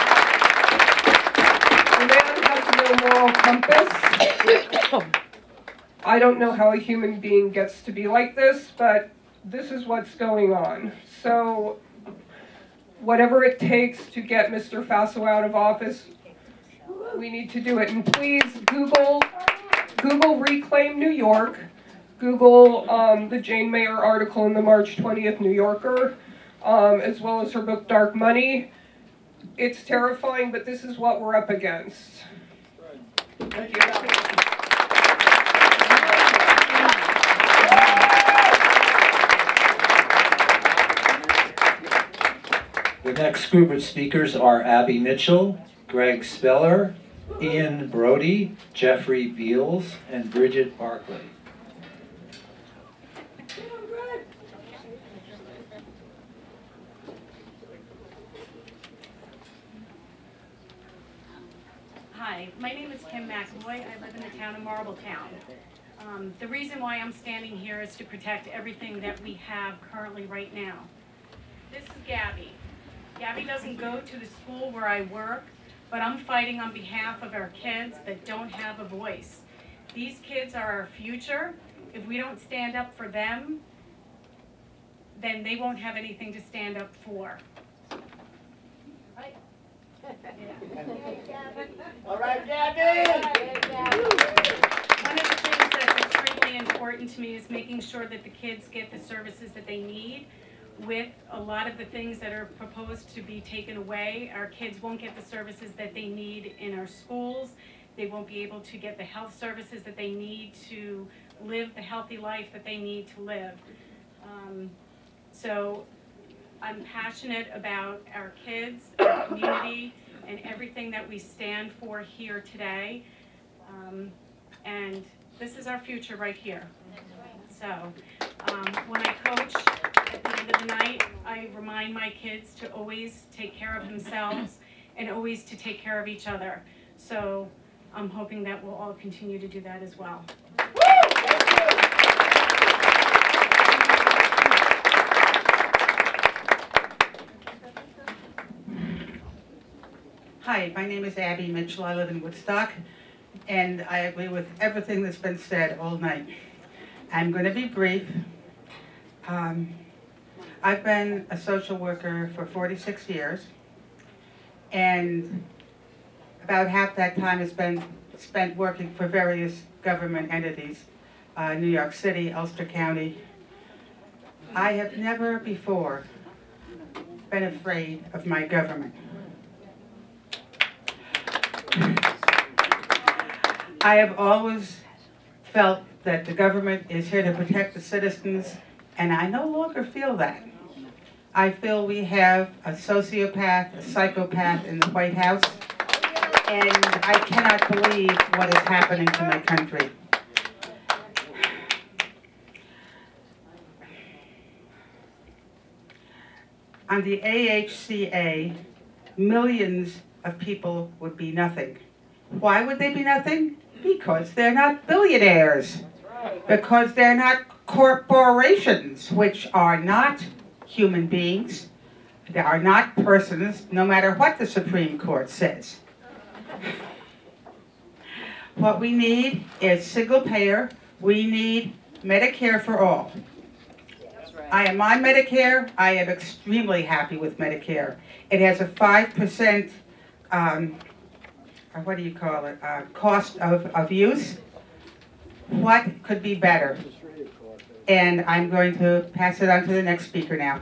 the man has no moral compass. I don't know how a human being gets to be like this, but this is what's going on. So, whatever it takes to get Mister Faso out of office, we need to do it. And please Google, Google Reclaim New York, Google um, the Jane Mayer article in the March twentieth New Yorker, um, as well as her book Dark Money. It's terrifying, but this is what we're up against. Thank you. The next group of speakers are Abby Mitchell, Greg Speller, Ian Brody, Jeffrey Beals, and Bridget Barclay. Hi, my name is Kim McAvoy. I live in the town of Marbletown. Um, the reason why I'm standing here is to protect everything that we have currently right now. This is Gabby. Gabby doesn't go to the school where I work, but I'm fighting on behalf of our kids that don't have a voice. These kids are our future. If we don't stand up for them, then they won't have anything to stand up for. All right, Gabby! important to me is making sure that the kids get the services that they need. With a lot of the things that are proposed to be taken away, our kids won't get the services that they need in our schools. They won't be able to get the health services that they need to live the healthy life that they need to live. Um, so I'm passionate about our kids, our community, and everything that we stand for here today. Um, and this is our future right here. So um, when I coach at the end of the night, I remind my kids to always take care of themselves and always to take care of each other. So I'm hoping that we'll all continue to do that as well. Hi, my name is Abby Mitchell. I live in Woodstock, and I agree with everything that's been said all night. I'm going to be brief. Um, I've been a social worker for forty-six years, and about half that time has been spent working for various government entities, uh, New York City, Ulster County. I have never before been afraid of my government. I have always felt that the government is here to protect the citizens, and I no longer feel that. I feel we have a sociopath, a psychopath in the White House, and I cannot believe what is happening to my country. On the A H C A, millions of people would be nothing. Why would they be nothing? Because they're not billionaires. Because they're not corporations, which are not human beings. They are not persons, no matter what the Supreme Court says. What we need is single payer. We need Medicare for all. I am on Medicare. I am extremely happy with Medicare. It has a five percent um, or what do you call it, uh, cost of, of use. What could be better? And I'm going to pass it on to the next speaker now.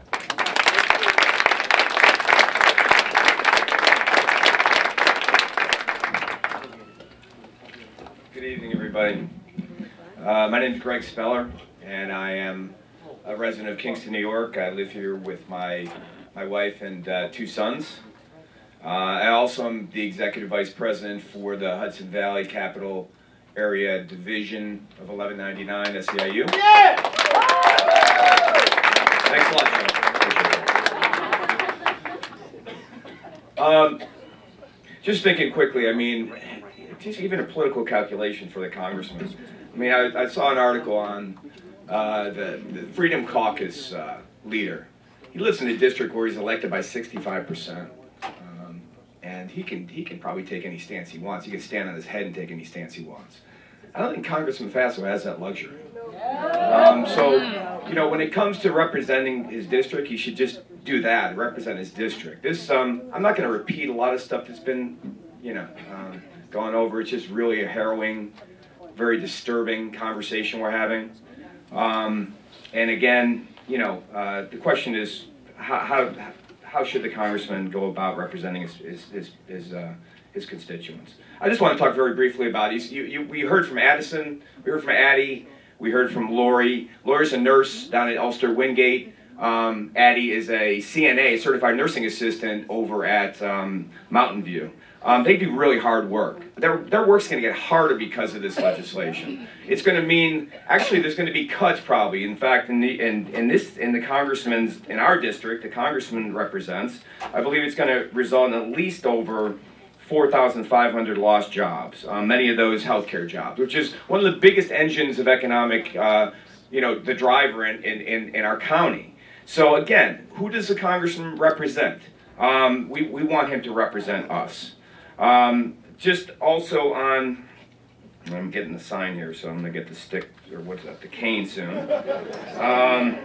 Good evening, everybody. Uh, my name is Greg Speller, and I am a resident of Kingston, New York. I live here with my, my wife and uh, two sons. Uh, I also am the Executive Vice President for the Hudson Valley Capital Area Division of eleven ninety-nine S E I U. Yeah! Thanks a lot, Joe. Um, just thinking quickly, I mean, just even a political calculation for the congressman. I mean, I, I saw an article on uh, the, the Freedom Caucus uh, leader. He lives in a district where he's elected by sixty-five percent. And he can, he can probably take any stance he wants. He can stand on his head and take any stance he wants. I don't think Congressman Faso has that luxury. Um, so, you know, when it comes to representing his district, he should just do that, represent his district. This, um, I'm not going to repeat a lot of stuff that's been, you know, um, gone over. It's just really a harrowing, very disturbing conversation we're having. Um, and again, you know, uh, the question is, how, how How should the congressman go about representing his his his, his, uh, his constituents? I just want to talk very briefly about it. You, you, we heard from Addison, we heard from Addie, we heard from Lori. Lori's a nurse down at Ulster Wingate. Um, Addie is a C N A, certified nursing assistant, over at um, Mountain View. Um, they do really hard work. Their, their work's going to get harder because of this legislation. It's going to mean, actually, there's going to be cuts probably. In fact, in the in, in this in the congressman's in our district, the congressman represents, I believe it's going to result in at least over four thousand five hundred lost jobs. Um, many of those healthcare jobs, which is one of the biggest engines of economic, uh, you know, the driver in, in in in our county. So again, who does the congressman represent? Um, we we want him to represent us. Um, just also on, I'm getting the sign here, so I'm going to get the stick, or what's that, the cane soon. Um,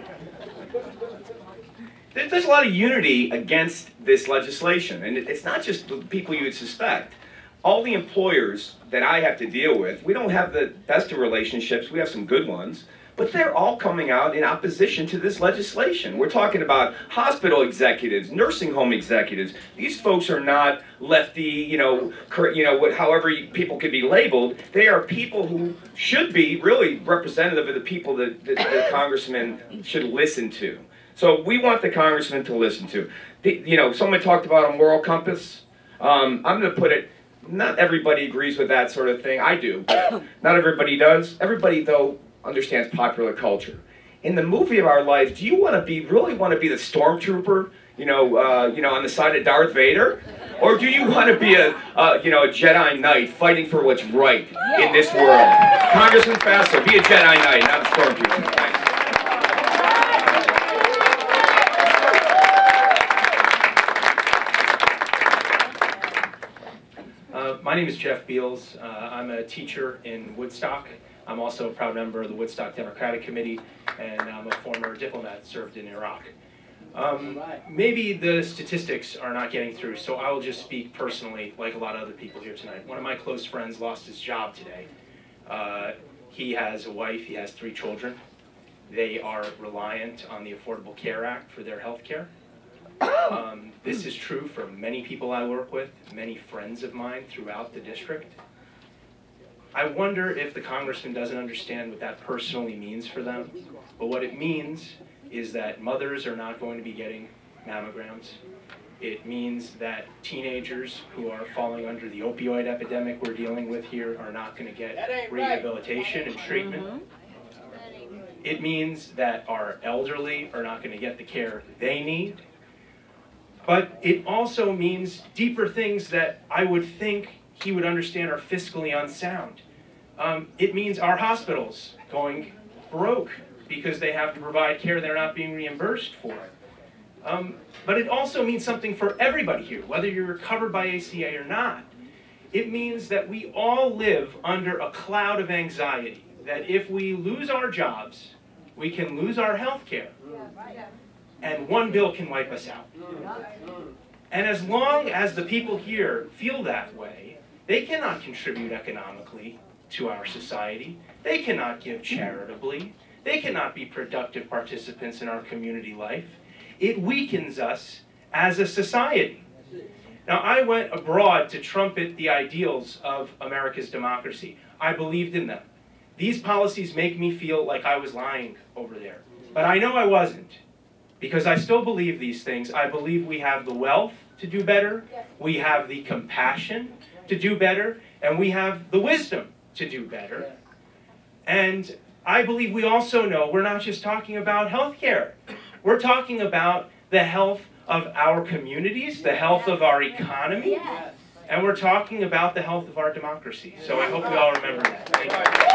there's a lot of unity against this legislation, and it's not just the people you would suspect. all the employers that I have to deal with, we don't have the best of relationships, we have some good ones, but they're all coming out in opposition to this legislation. We're talking about hospital executives, nursing home executives. These folks are not lefty, you know, you know, what, however you, people could be labeled. They are people who should be really representative of the people that, that the congressman should listen to. So we want the congressman to listen to. The, you know, someone talked about a moral compass. Um, I'm going to put it, not everybody agrees with that sort of thing. I do, but not everybody does. Everybody, though, understands popular culture. In the movie of our lives, do you want to be, really want to be the stormtrooper, you know, uh, you know, on the side of Darth Vader? Or do you want to be a, uh, you know, a Jedi Knight fighting for what's right in this world? Congressman Faso, be a Jedi Knight, not a stormtrooper. Thanks. Uh, my name is Jeff Beals. Uh, I'm a teacher in Woodstock. I'm also a proud member of the Woodstock Democratic Committee, and I'm a former diplomat, served in Iraq. Um, maybe the statistics are not getting through, so I will just speak personally, like a lot of other people here tonight. One of my close friends lost his job today. Uh, he has a wife, he has three children. They are reliant on the Affordable Care Act for their health care. Um, this is true for many people I work with, many friends of mine throughout the district. I wonder if the congressman doesn't understand what that personally means for them. But what it means is that mothers are not going to be getting mammograms. It means that teenagers who are falling under the opioid epidemic we're dealing with here are not going to get rehabilitation and treatment. It means that our elderly are not going to get the care they need. But it also means deeper things that I would think he would understand are fiscally unsound. Um, it means our hospitals going broke because they have to provide care they're not being reimbursed for. Um, but it also means something for everybody here, whether you're covered by A C A or not. It means that we all live under a cloud of anxiety, that if we lose our jobs, we can lose our health care, and one bill can wipe us out. And as long as the people here feel that way, they cannot contribute economically to our society. They cannot give charitably. They cannot be productive participants in our community life. It weakens us as a society. Now, I went abroad to trumpet the ideals of America's democracy. I believed in them. These policies make me feel like I was lying over there. But I know I wasn't, because I still believe these things. I believe we have the wealth to do better, we have the compassion to do better, and we have the wisdom to do better. And I believe we also know we're not just talking about healthcare. We're talking about the health of our communities, the health of our economy, and we're talking about the health of our democracy. So I hope we all remember that. Thank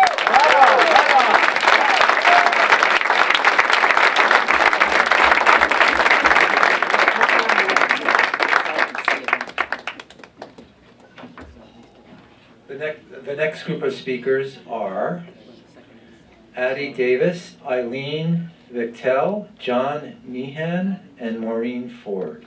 you. The next, the next group of speakers are Addie Davis, Eileen Victel, John Meehan, and Maureen Ford.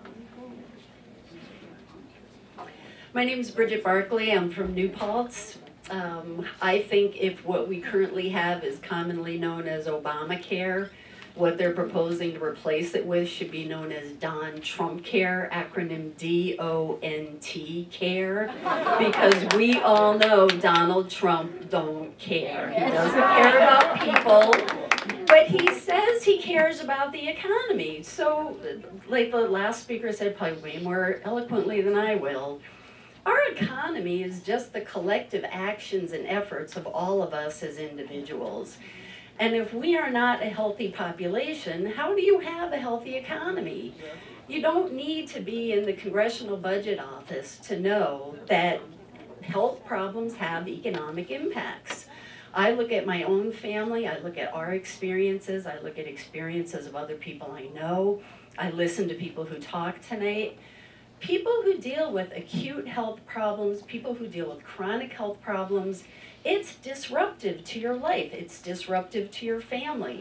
My name is Bridget Barkley. I'm from New Paltz. Um, I think if what we currently have is commonly known as Obamacare, what they're proposing to replace it with should be known as Don Trump Care, acronym D O N T care, because we all know Donald Trump don't care. He doesn't care about people, but he says he cares about the economy. So, like the last speaker said, probably way more eloquently than I will, our economy is just the collective actions and efforts of all of us as individuals. And if we are not a healthy population, how do you have a healthy economy? You don't need to be in the Congressional Budget Office to know that health problems have economic impacts. I look at my own family, I look at our experiences, I look at experiences of other people I know, I listen to people who talk tonight. People who deal with acute health problems, people who deal with chronic health problems, it's disruptive to your life. It's disruptive to your family.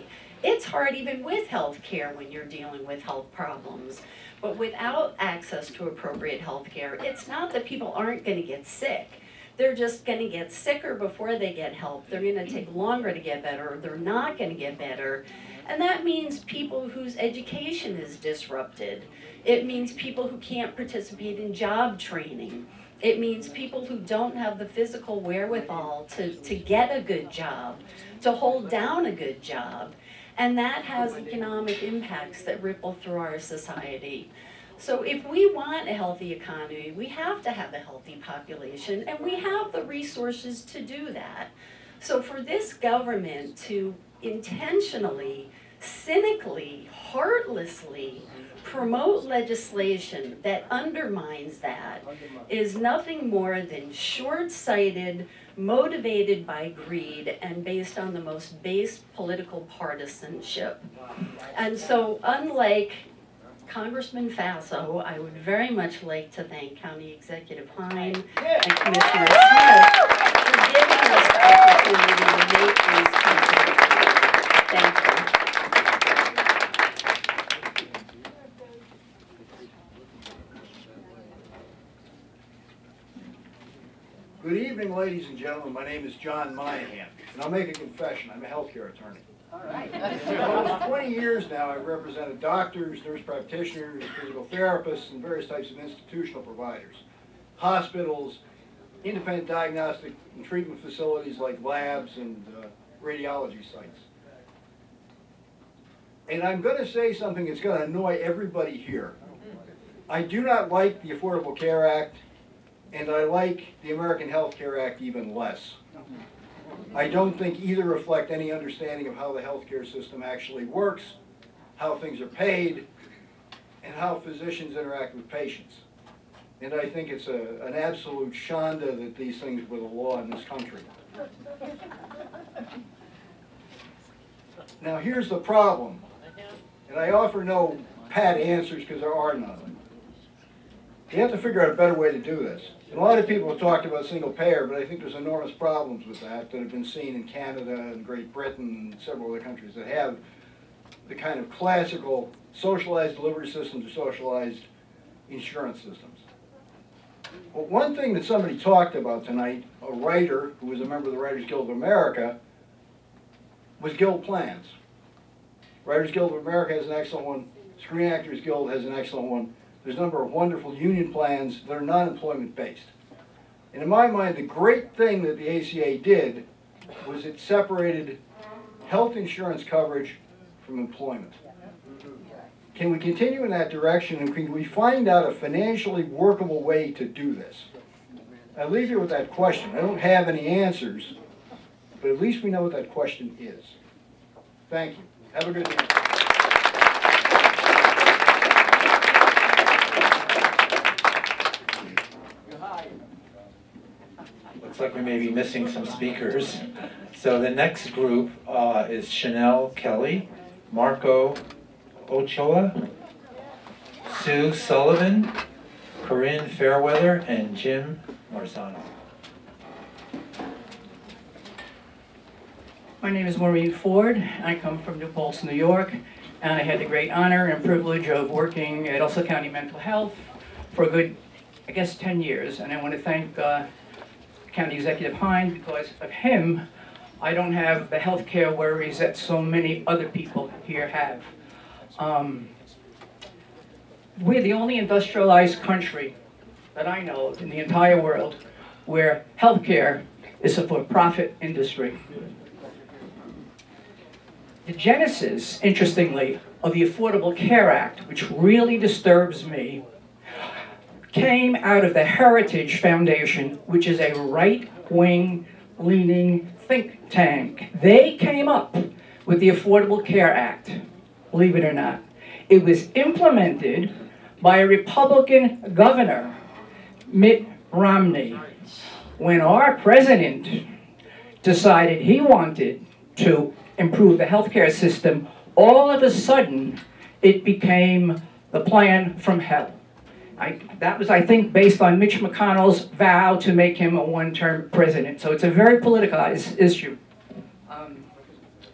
It's hard even with health care when you're dealing with health problems. But without access to appropriate health care, it's not that people aren't going to get sick. They're just going to get sicker before they get help. They're going to take longer to get better. They're not going to get better. And that means people whose education is disrupted. It means people who can't participate in job training. It means people who don't have the physical wherewithal to, to get a good job, to hold down a good job. And that has economic impacts that ripple through our society. So if we want a healthy economy, we have to have a healthy population, and we have the resources to do that. So for this government to intentionally, cynically, heartlessly promote legislation that undermines that is nothing more than short-sighted, motivated by greed, and based on the most base political partisanship. And so unlike Congressman Faso, I would very much like to thank County Executive Hein and Commissioner Smith for giving us the opportunity to make these contributions. Thank you. Good evening, ladies and gentlemen. My name is John Moynihan, and I'll make a confession. I'm a healthcare attorney. All right. For almost twenty years now, I've represented doctors, nurse practitioners, physical therapists, and various types of institutional providers. Hospitals, independent diagnostic and treatment facilities like labs and uh, radiology sites. And I'm going to say something that's going to annoy everybody here. I do not like the Affordable Care Act, and I like the American Health Care Act even less. I don't think either reflect any understanding of how the healthcare system actually works, how things are paid, and how physicians interact with patients. And I think it's a, an absolute shanda that these things were the law in this country. Now here's the problem, and I offer no pat answers because there are none. You have to figure out a better way to do this. And a lot of people have talked about single payer, but I think there's enormous problems with that that have been seen in Canada and Great Britain and several other countries that have the kind of classical socialized delivery systems or socialized insurance systems. But one thing that somebody talked about tonight, a writer who was a member of the Writers Guild of America, was Guild plans. Writers Guild of America has an excellent one. Screen Actors Guild has an excellent one. There's a number of wonderful union plans that are non-employment based. And in my mind, the great thing that the A C A did was it separated health insurance coverage from employment. Can we continue in that direction, and can we find out a financially workable way to do this? I leave you with that question. I don't have any answers, but at least we know what that question is. Thank you. Have a good evening. Looks like we may be missing some speakers. So the next group uh, is Chanel Kelly, Marco Ochoa, Sue Sullivan, Corinne Fairweather, and Jim Marzano. My name is Maureen Ford. I come from New Paltz, New York, and I had the great honor and privilege of working at Ulster County Mental Health for a good, I guess, ten years. And I want to thank uh, County Executive Hein. Because of him, I don't have the health care worries that so many other people here have. Um, we're the only industrialized country that I know of in the entire world where healthcare is a for-profit industry. The genesis, interestingly, of the Affordable Care Act, which really disturbs me, came out of the Heritage Foundation, which is a right-wing leaning think tank. They came up with the Affordable Care Act, believe it or not. It was implemented by a Republican governor, Mitt Romney, when our president decided he wanted to improve the healthcare system. All of a sudden, it became the plan from hell. I, that was, I think, based on Mitch McConnell's vow to make him a one-term president. So it's a very politicized issue. Um,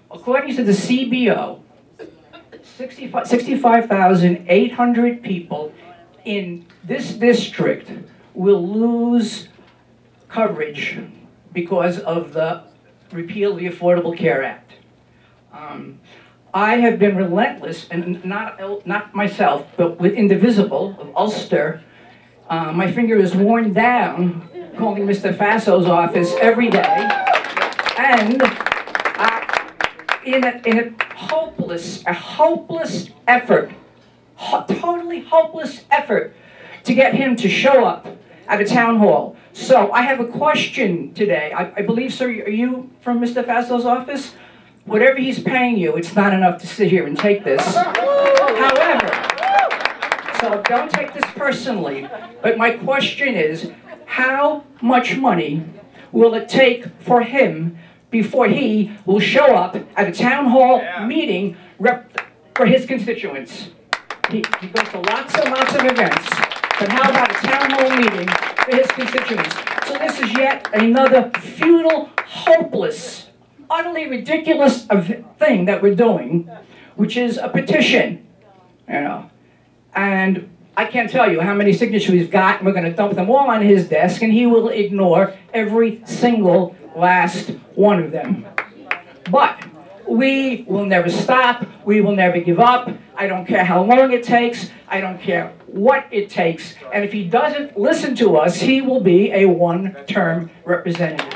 According to the C B O, sixty-five thousand eight hundred people in this district will lose coverage because of the repeal of the Affordable Care Act. Um, I have been relentless, and not, not myself, but with Indivisible of Ulster. Uh, my finger is worn down calling Mister Faso's office every day, and uh, in, a, in a hopeless, a hopeless effort, ho totally hopeless effort to get him to show up at a town hall. So I have a question today. I, I believe, sir, are you from Mister Faso's office? Whatever he's paying you, it's not enough to sit here and take this. However, so don't take this personally, but my question is, how much money will it take for him before he will show up at a town hall yeah. meeting rep for his constituents? He, he goes to lots and lots of events, but how about a town hall meeting for his constituents? So this is yet another futile, hopeless, utterly ridiculous thing that we're doing, which is a petition, you know. And I can't tell you how many signatures we've got, and we're going to dump them all on his desk, and he will ignore every single last one of them. But we will never stop. We will never give up. I don't care how long it takes. I don't care what it takes. And if he doesn't listen to us, he will be a one-term representative.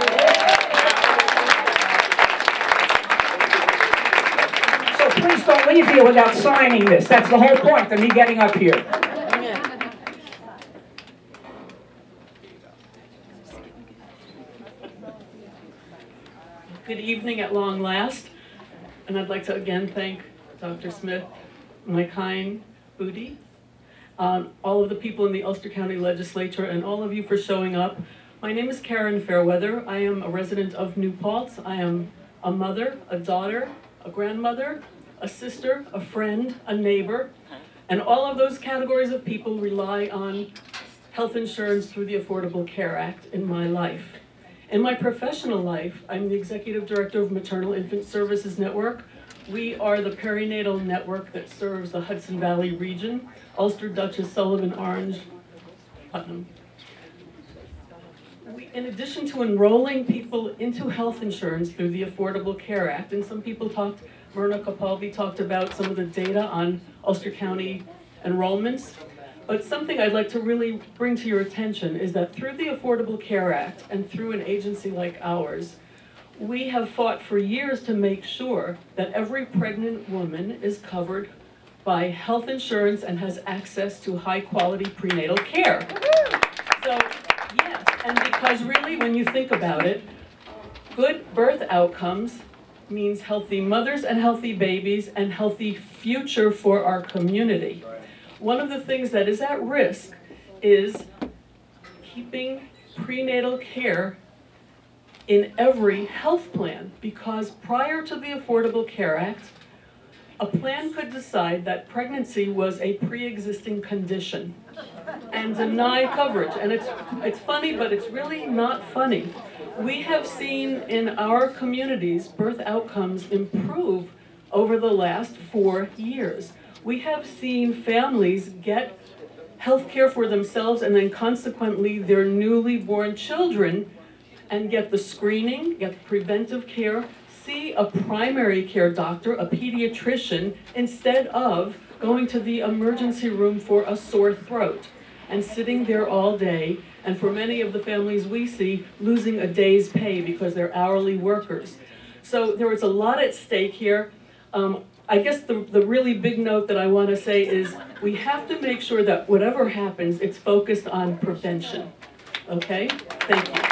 So please don't leave here without signing this. That's the whole point of me getting up here. Good evening at long last, and I'd like to again thank Doctor Smith, Mike Hein, Booty, um, all of the people in the Ulster County Legislature, and all of you for showing up. My name is Karen Fairweather. I am a resident of New Paltz. I am a mother, a daughter, a grandmother, a sister, a friend, a neighbor, and all of those categories of people rely on health insurance through the Affordable Care Act in my life. In my professional life, I'm the Executive Director of Maternal Infant Services Network. We are the perinatal network that serves the Hudson Valley region, Ulster, Dutchess, Sullivan, Orange, Putnam. We, in addition to enrolling people into health insurance through the Affordable Care Act, and some people talked, Myrna Capaldi talked about some of the data on Ulster County enrollments. But something I'd like to really bring to your attention is that through the Affordable Care Act and through an agency like ours, we have fought for years to make sure that every pregnant woman is covered by health insurance and has access to high-quality prenatal care. So, yes, and because really, when you think about it, good birth outcomes means healthy mothers and healthy babies and healthy future for our community. One of the things that is at risk is keeping prenatal care in every health plan, because prior to the Affordable Care Act, a plan could decide that pregnancy was a pre-existing condition and deny coverage. And it's, it's funny, but it's really not funny. We have seen in our communities birth outcomes improve over the last four years. We have seen families get health care for themselves and then consequently their newly born children and get the screening, get the preventive care, see a primary care doctor, a pediatrician, instead of going to the emergency room for a sore throat and sitting there all day, and for many of the families we see, losing a day's pay because they're hourly workers. So there is a lot at stake here. Um, I guess the, the really big note that I want to say is we have to make sure that whatever happens, it's focused on prevention. Okay? Thank you.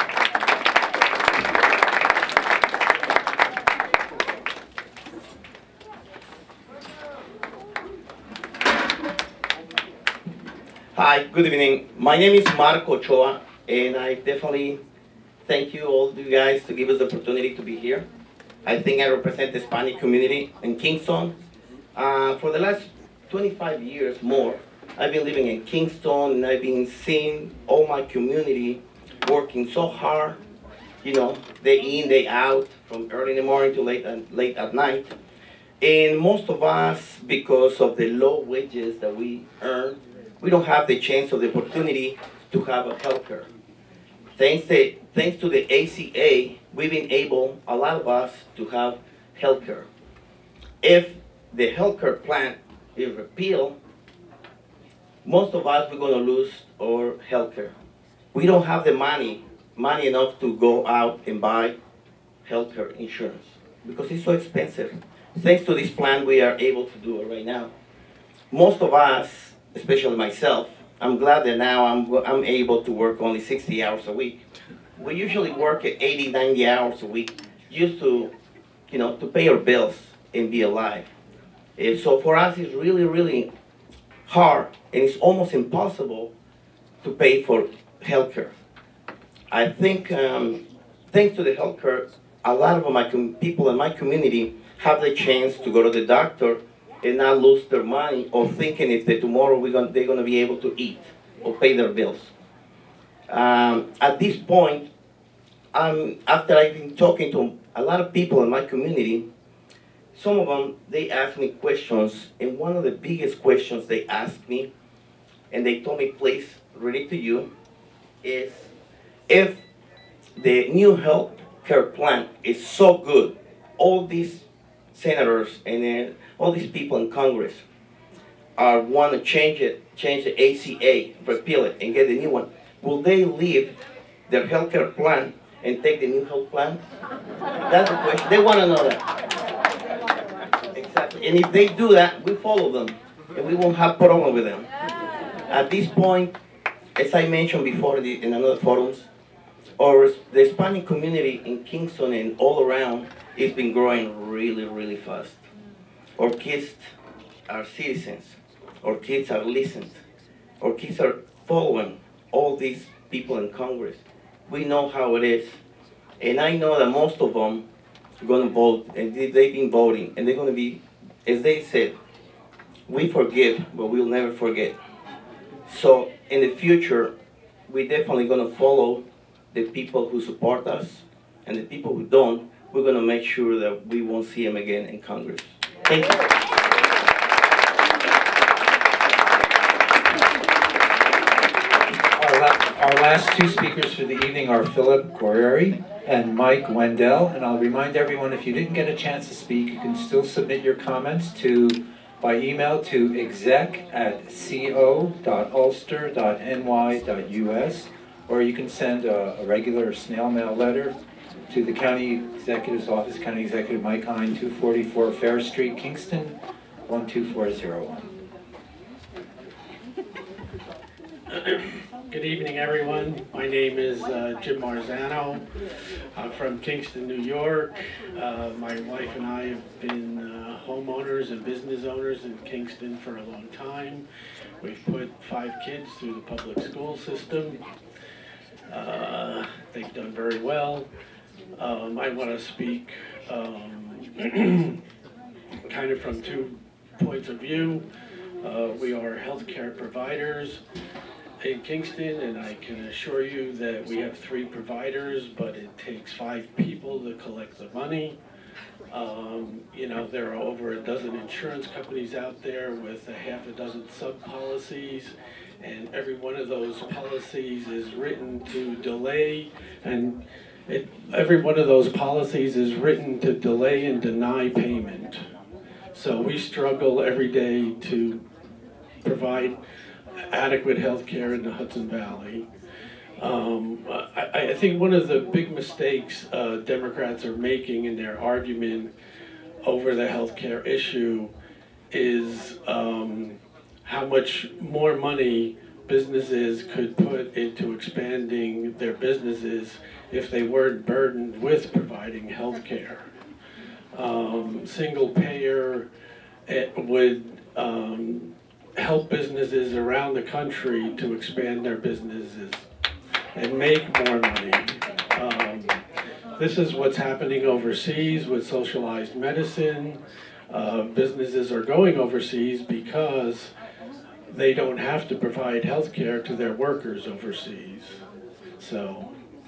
Hi, good evening. My name is Marco Ochoa, and I definitely thank you all you guys to give us the opportunity to be here. I think I represent the Hispanic community in Kingston. Uh, for the last twenty-five years more, I've been living in Kingston, and I've been seeing all my community working so hard you know, day in, day out, from early in the morning to late at, late at night. And most of us, because of the low wages that we earn, we don't have the chance or the opportunity to have a health care. Thanks to, thanks to the A C A, we've been able, a lot of us, to have health care. If the health care plan is repealed, most of us, we're going to lose our health care. We don't have the money, money enough to go out and buy health care insurance because it's so expensive. Thanks to this plan, we are able to do it right now. Most of us, especially myself, I'm glad that now I'm, I'm able to work only sixty hours a week. We usually work at eighty, ninety hours a week just to, you know, to pay our bills and be alive. And so for us, it's really, really hard, and it's almost impossible to pay for healthcare. I think, um, thanks to the healthcare, a lot of my people in my community have the chance to go to the doctor and not lose their money or thinking if they, tomorrow we're gonna, they're going to be able to eat or pay their bills. Um, at this point, um, after I've been talking to a lot of people in my community, some of them, they ask me questions, and one of the biggest questions they asked me, and they told me, please, read it to you, is if the new health care plan is so good, all these senators and uh, all these people in Congress are want to change it, change the A C A, repeal it, and get a new one, will they leave their health care plan and take the new health plan? That's the question. They want to know that. Exactly. And if they do that, we follow them, and we won't have problem with them. At this point, as I mentioned before in another forums, our, the Hispanic community in Kingston and all around has been growing really, really fast. Our kids are citizens. Our kids are listened. Our kids are following all these people in Congress. We know how it is. And I know that most of them are going to vote, and they've been voting, and they're going to be, as they said, we forgive, but we'll never forget. So in the future, we're definitely going to follow the people who support us, and the people who don't, we're going to make sure that we won't see them again in Congress. Thank you. Our, la our last two speakers for the evening are Philip Guerreri and Mike Wendell. And I'll remind everyone, if you didn't get a chance to speak, you can still submit your comments to by email to exec at co dot ulster dot n y dot u s, or you can send a, a regular snail mail letter to the County Executive's Office, County Executive Mike Hein, two forty-four Fair Street, Kingston, one two four zero one. Good evening, everyone. My name is uh, Jim Marzano. I'm from Kingston, New York. Uh, my wife and I have been uh, homeowners and business owners in Kingston for a long time. We've put five kids through the public school system. Uh, they've done very well. Um, I want to speak um, kind of from two points of view. Uh, we are healthcare providers in Kingston, and I can assure you that we have three providers, but it takes five people to collect the money. Um, you know, there are over a dozen insurance companies out there with a half a dozen sub-policies, and every one of those policies is written to delay, and it, every one of those policies is written to delay and deny payment. So we struggle every day to provide adequate health care in the Hudson Valley. Um, I, I think one of the big mistakes uh, Democrats are making in their argument over the health care issue is um, how much more money businesses could put into expanding their businesses if they weren't burdened with providing health care. Um, single payer it would um, help businesses around the country to expand their businesses and make more money. Um, this is what's happening overseas with socialized medicine. Uh, businesses are going overseas because they don't have to provide health care to their workers overseas. So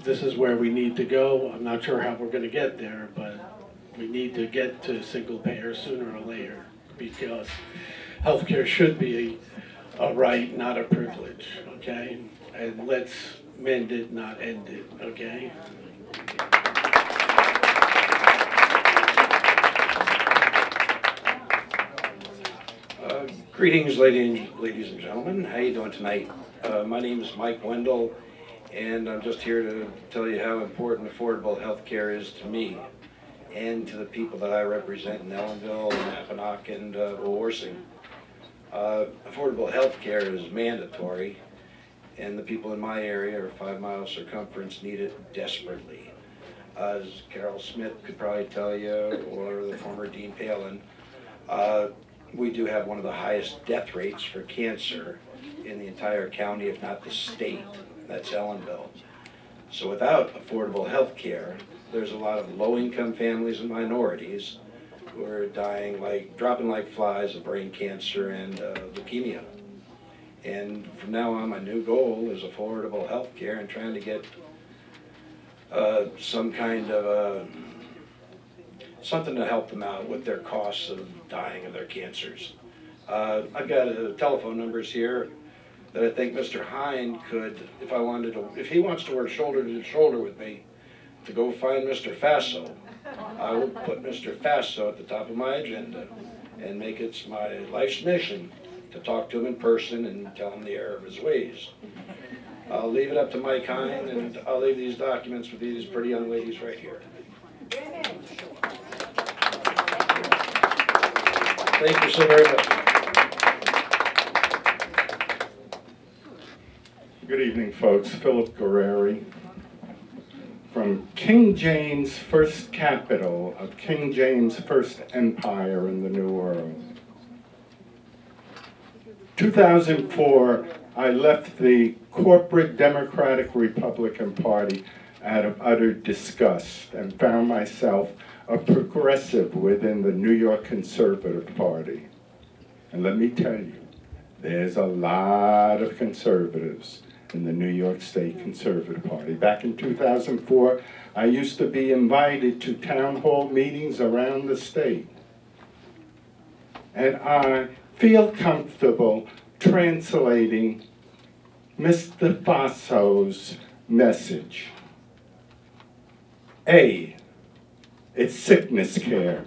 this is where we need to go. I'm not sure how we're going to get there, but we need to get to single payer sooner or later, because healthcare should be a, a right, not a privilege, okay? And let's mend it, not end it, okay? Uh, greetings, ladies, ladies and gentlemen. How you doing tonight? Uh, my name is Mike Wendell, and I'm just here to tell you how important affordable health care is to me and to the people that I represent in Ellenville, Mackinac, and uh, Warsing. Uh, affordable health care is mandatory, and the people in my area, or five mile circumference, need it desperately. Uh, as Carol Smith could probably tell you, or the former Dean Palin, uh, we do have one of the highest death rates for cancer in the entire county, if not the state. That's Ellenville. So without affordable health care, there's a lot of low-income families and minorities who are dying like, dropping like flies of brain cancer and uh, leukemia. And from now on, my new goal is affordable health care and trying to get uh, some kind of uh, something to help them out with their costs of dying of their cancers. Uh, I've got uh, telephone numbers here that I think Mister Hein could, if I wanted to, if he wants to work shoulder to shoulder with me, to go find Mister Faso. I will put Mister Faso at the top of my agenda and make it my life's mission to talk to him in person and tell him the error of his ways. I'll leave it up to Mike Hein, and I'll leave these documents with these pretty young ladies right here. Thank you so very much. Good evening, folks. Philip Guerreri from King James' first capital of King James' first empire in the New World. two thousand four, I left the corporate Democratic Republican Party out of utter disgust and found myself a progressive within the New York Conservative Party. And let me tell you, there's a lot of conservatives in the New York State Conservative Party. Back in two thousand four, I used to be invited to town hall meetings around the state. And I feel comfortable translating Mister Faso's message. A, it's sickness care.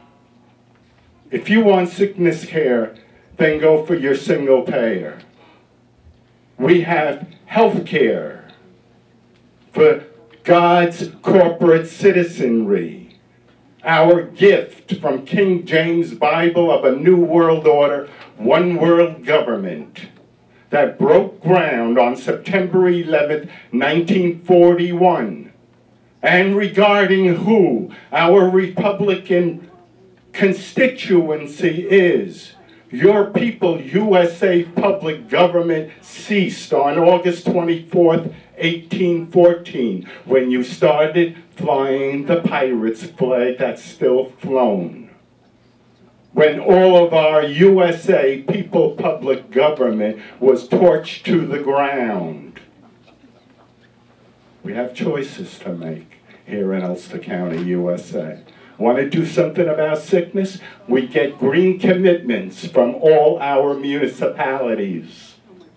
If you want sickness care, then go for your single payer. We have health care for God's corporate citizenry. Our gift from King James' Bible of a new world order, one world government, that broke ground on September eleventh, nineteen forty-one. And regarding who our Republican constituency is, your people, U S A public government ceased on August twenty-fourth, eighteen fourteen, when you started flying the pirates' flag that's still flown. When all of our U S A people public government was torched to the ground. We have choices to make here in Ulster County, U S A. Want to do something about sickness? We get green commitments from all our municipalities.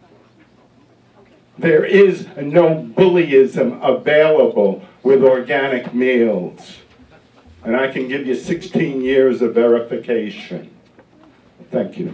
There is no bullyism available with organic meals. And I can give you sixteen years of verification. Thank you.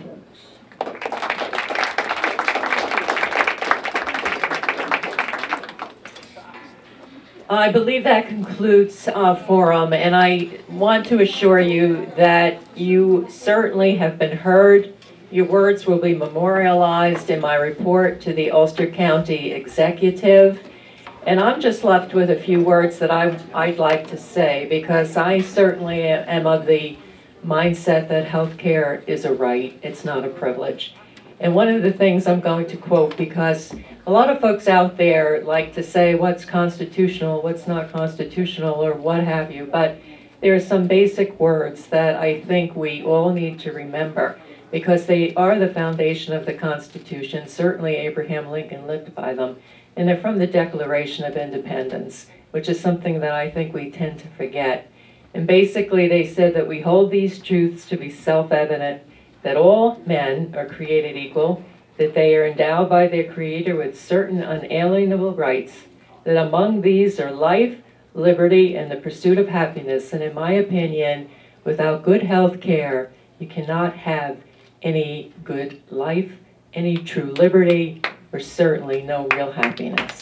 I believe that concludes our forum, and I want to assure you that you certainly have been heard. Your words will be memorialized in my report to the Ulster County Executive. And I'm just left with a few words that I, I'd like to say, because I certainly am of the mindset that healthcare is a right, it's not a privilege. And one of the things I'm going to quote, because a lot of folks out there like to say what's constitutional, what's not constitutional, or what have you, but there are some basic words that I think we all need to remember, because they are the foundation of the Constitution. Certainly Abraham Lincoln lived by them. and they're from the Declaration of Independence, which is something that I think we tend to forget. And basically they said that we hold these truths to be self-evident, that all men are created equal, that they are endowed by their Creator with certain unalienable rights, that among these are life, liberty, and the pursuit of happiness. And in my opinion, without good health care, you cannot have any good life, any true liberty, or certainly no real happiness.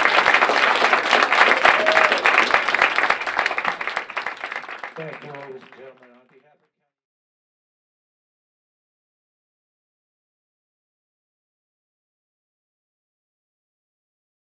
Thank you.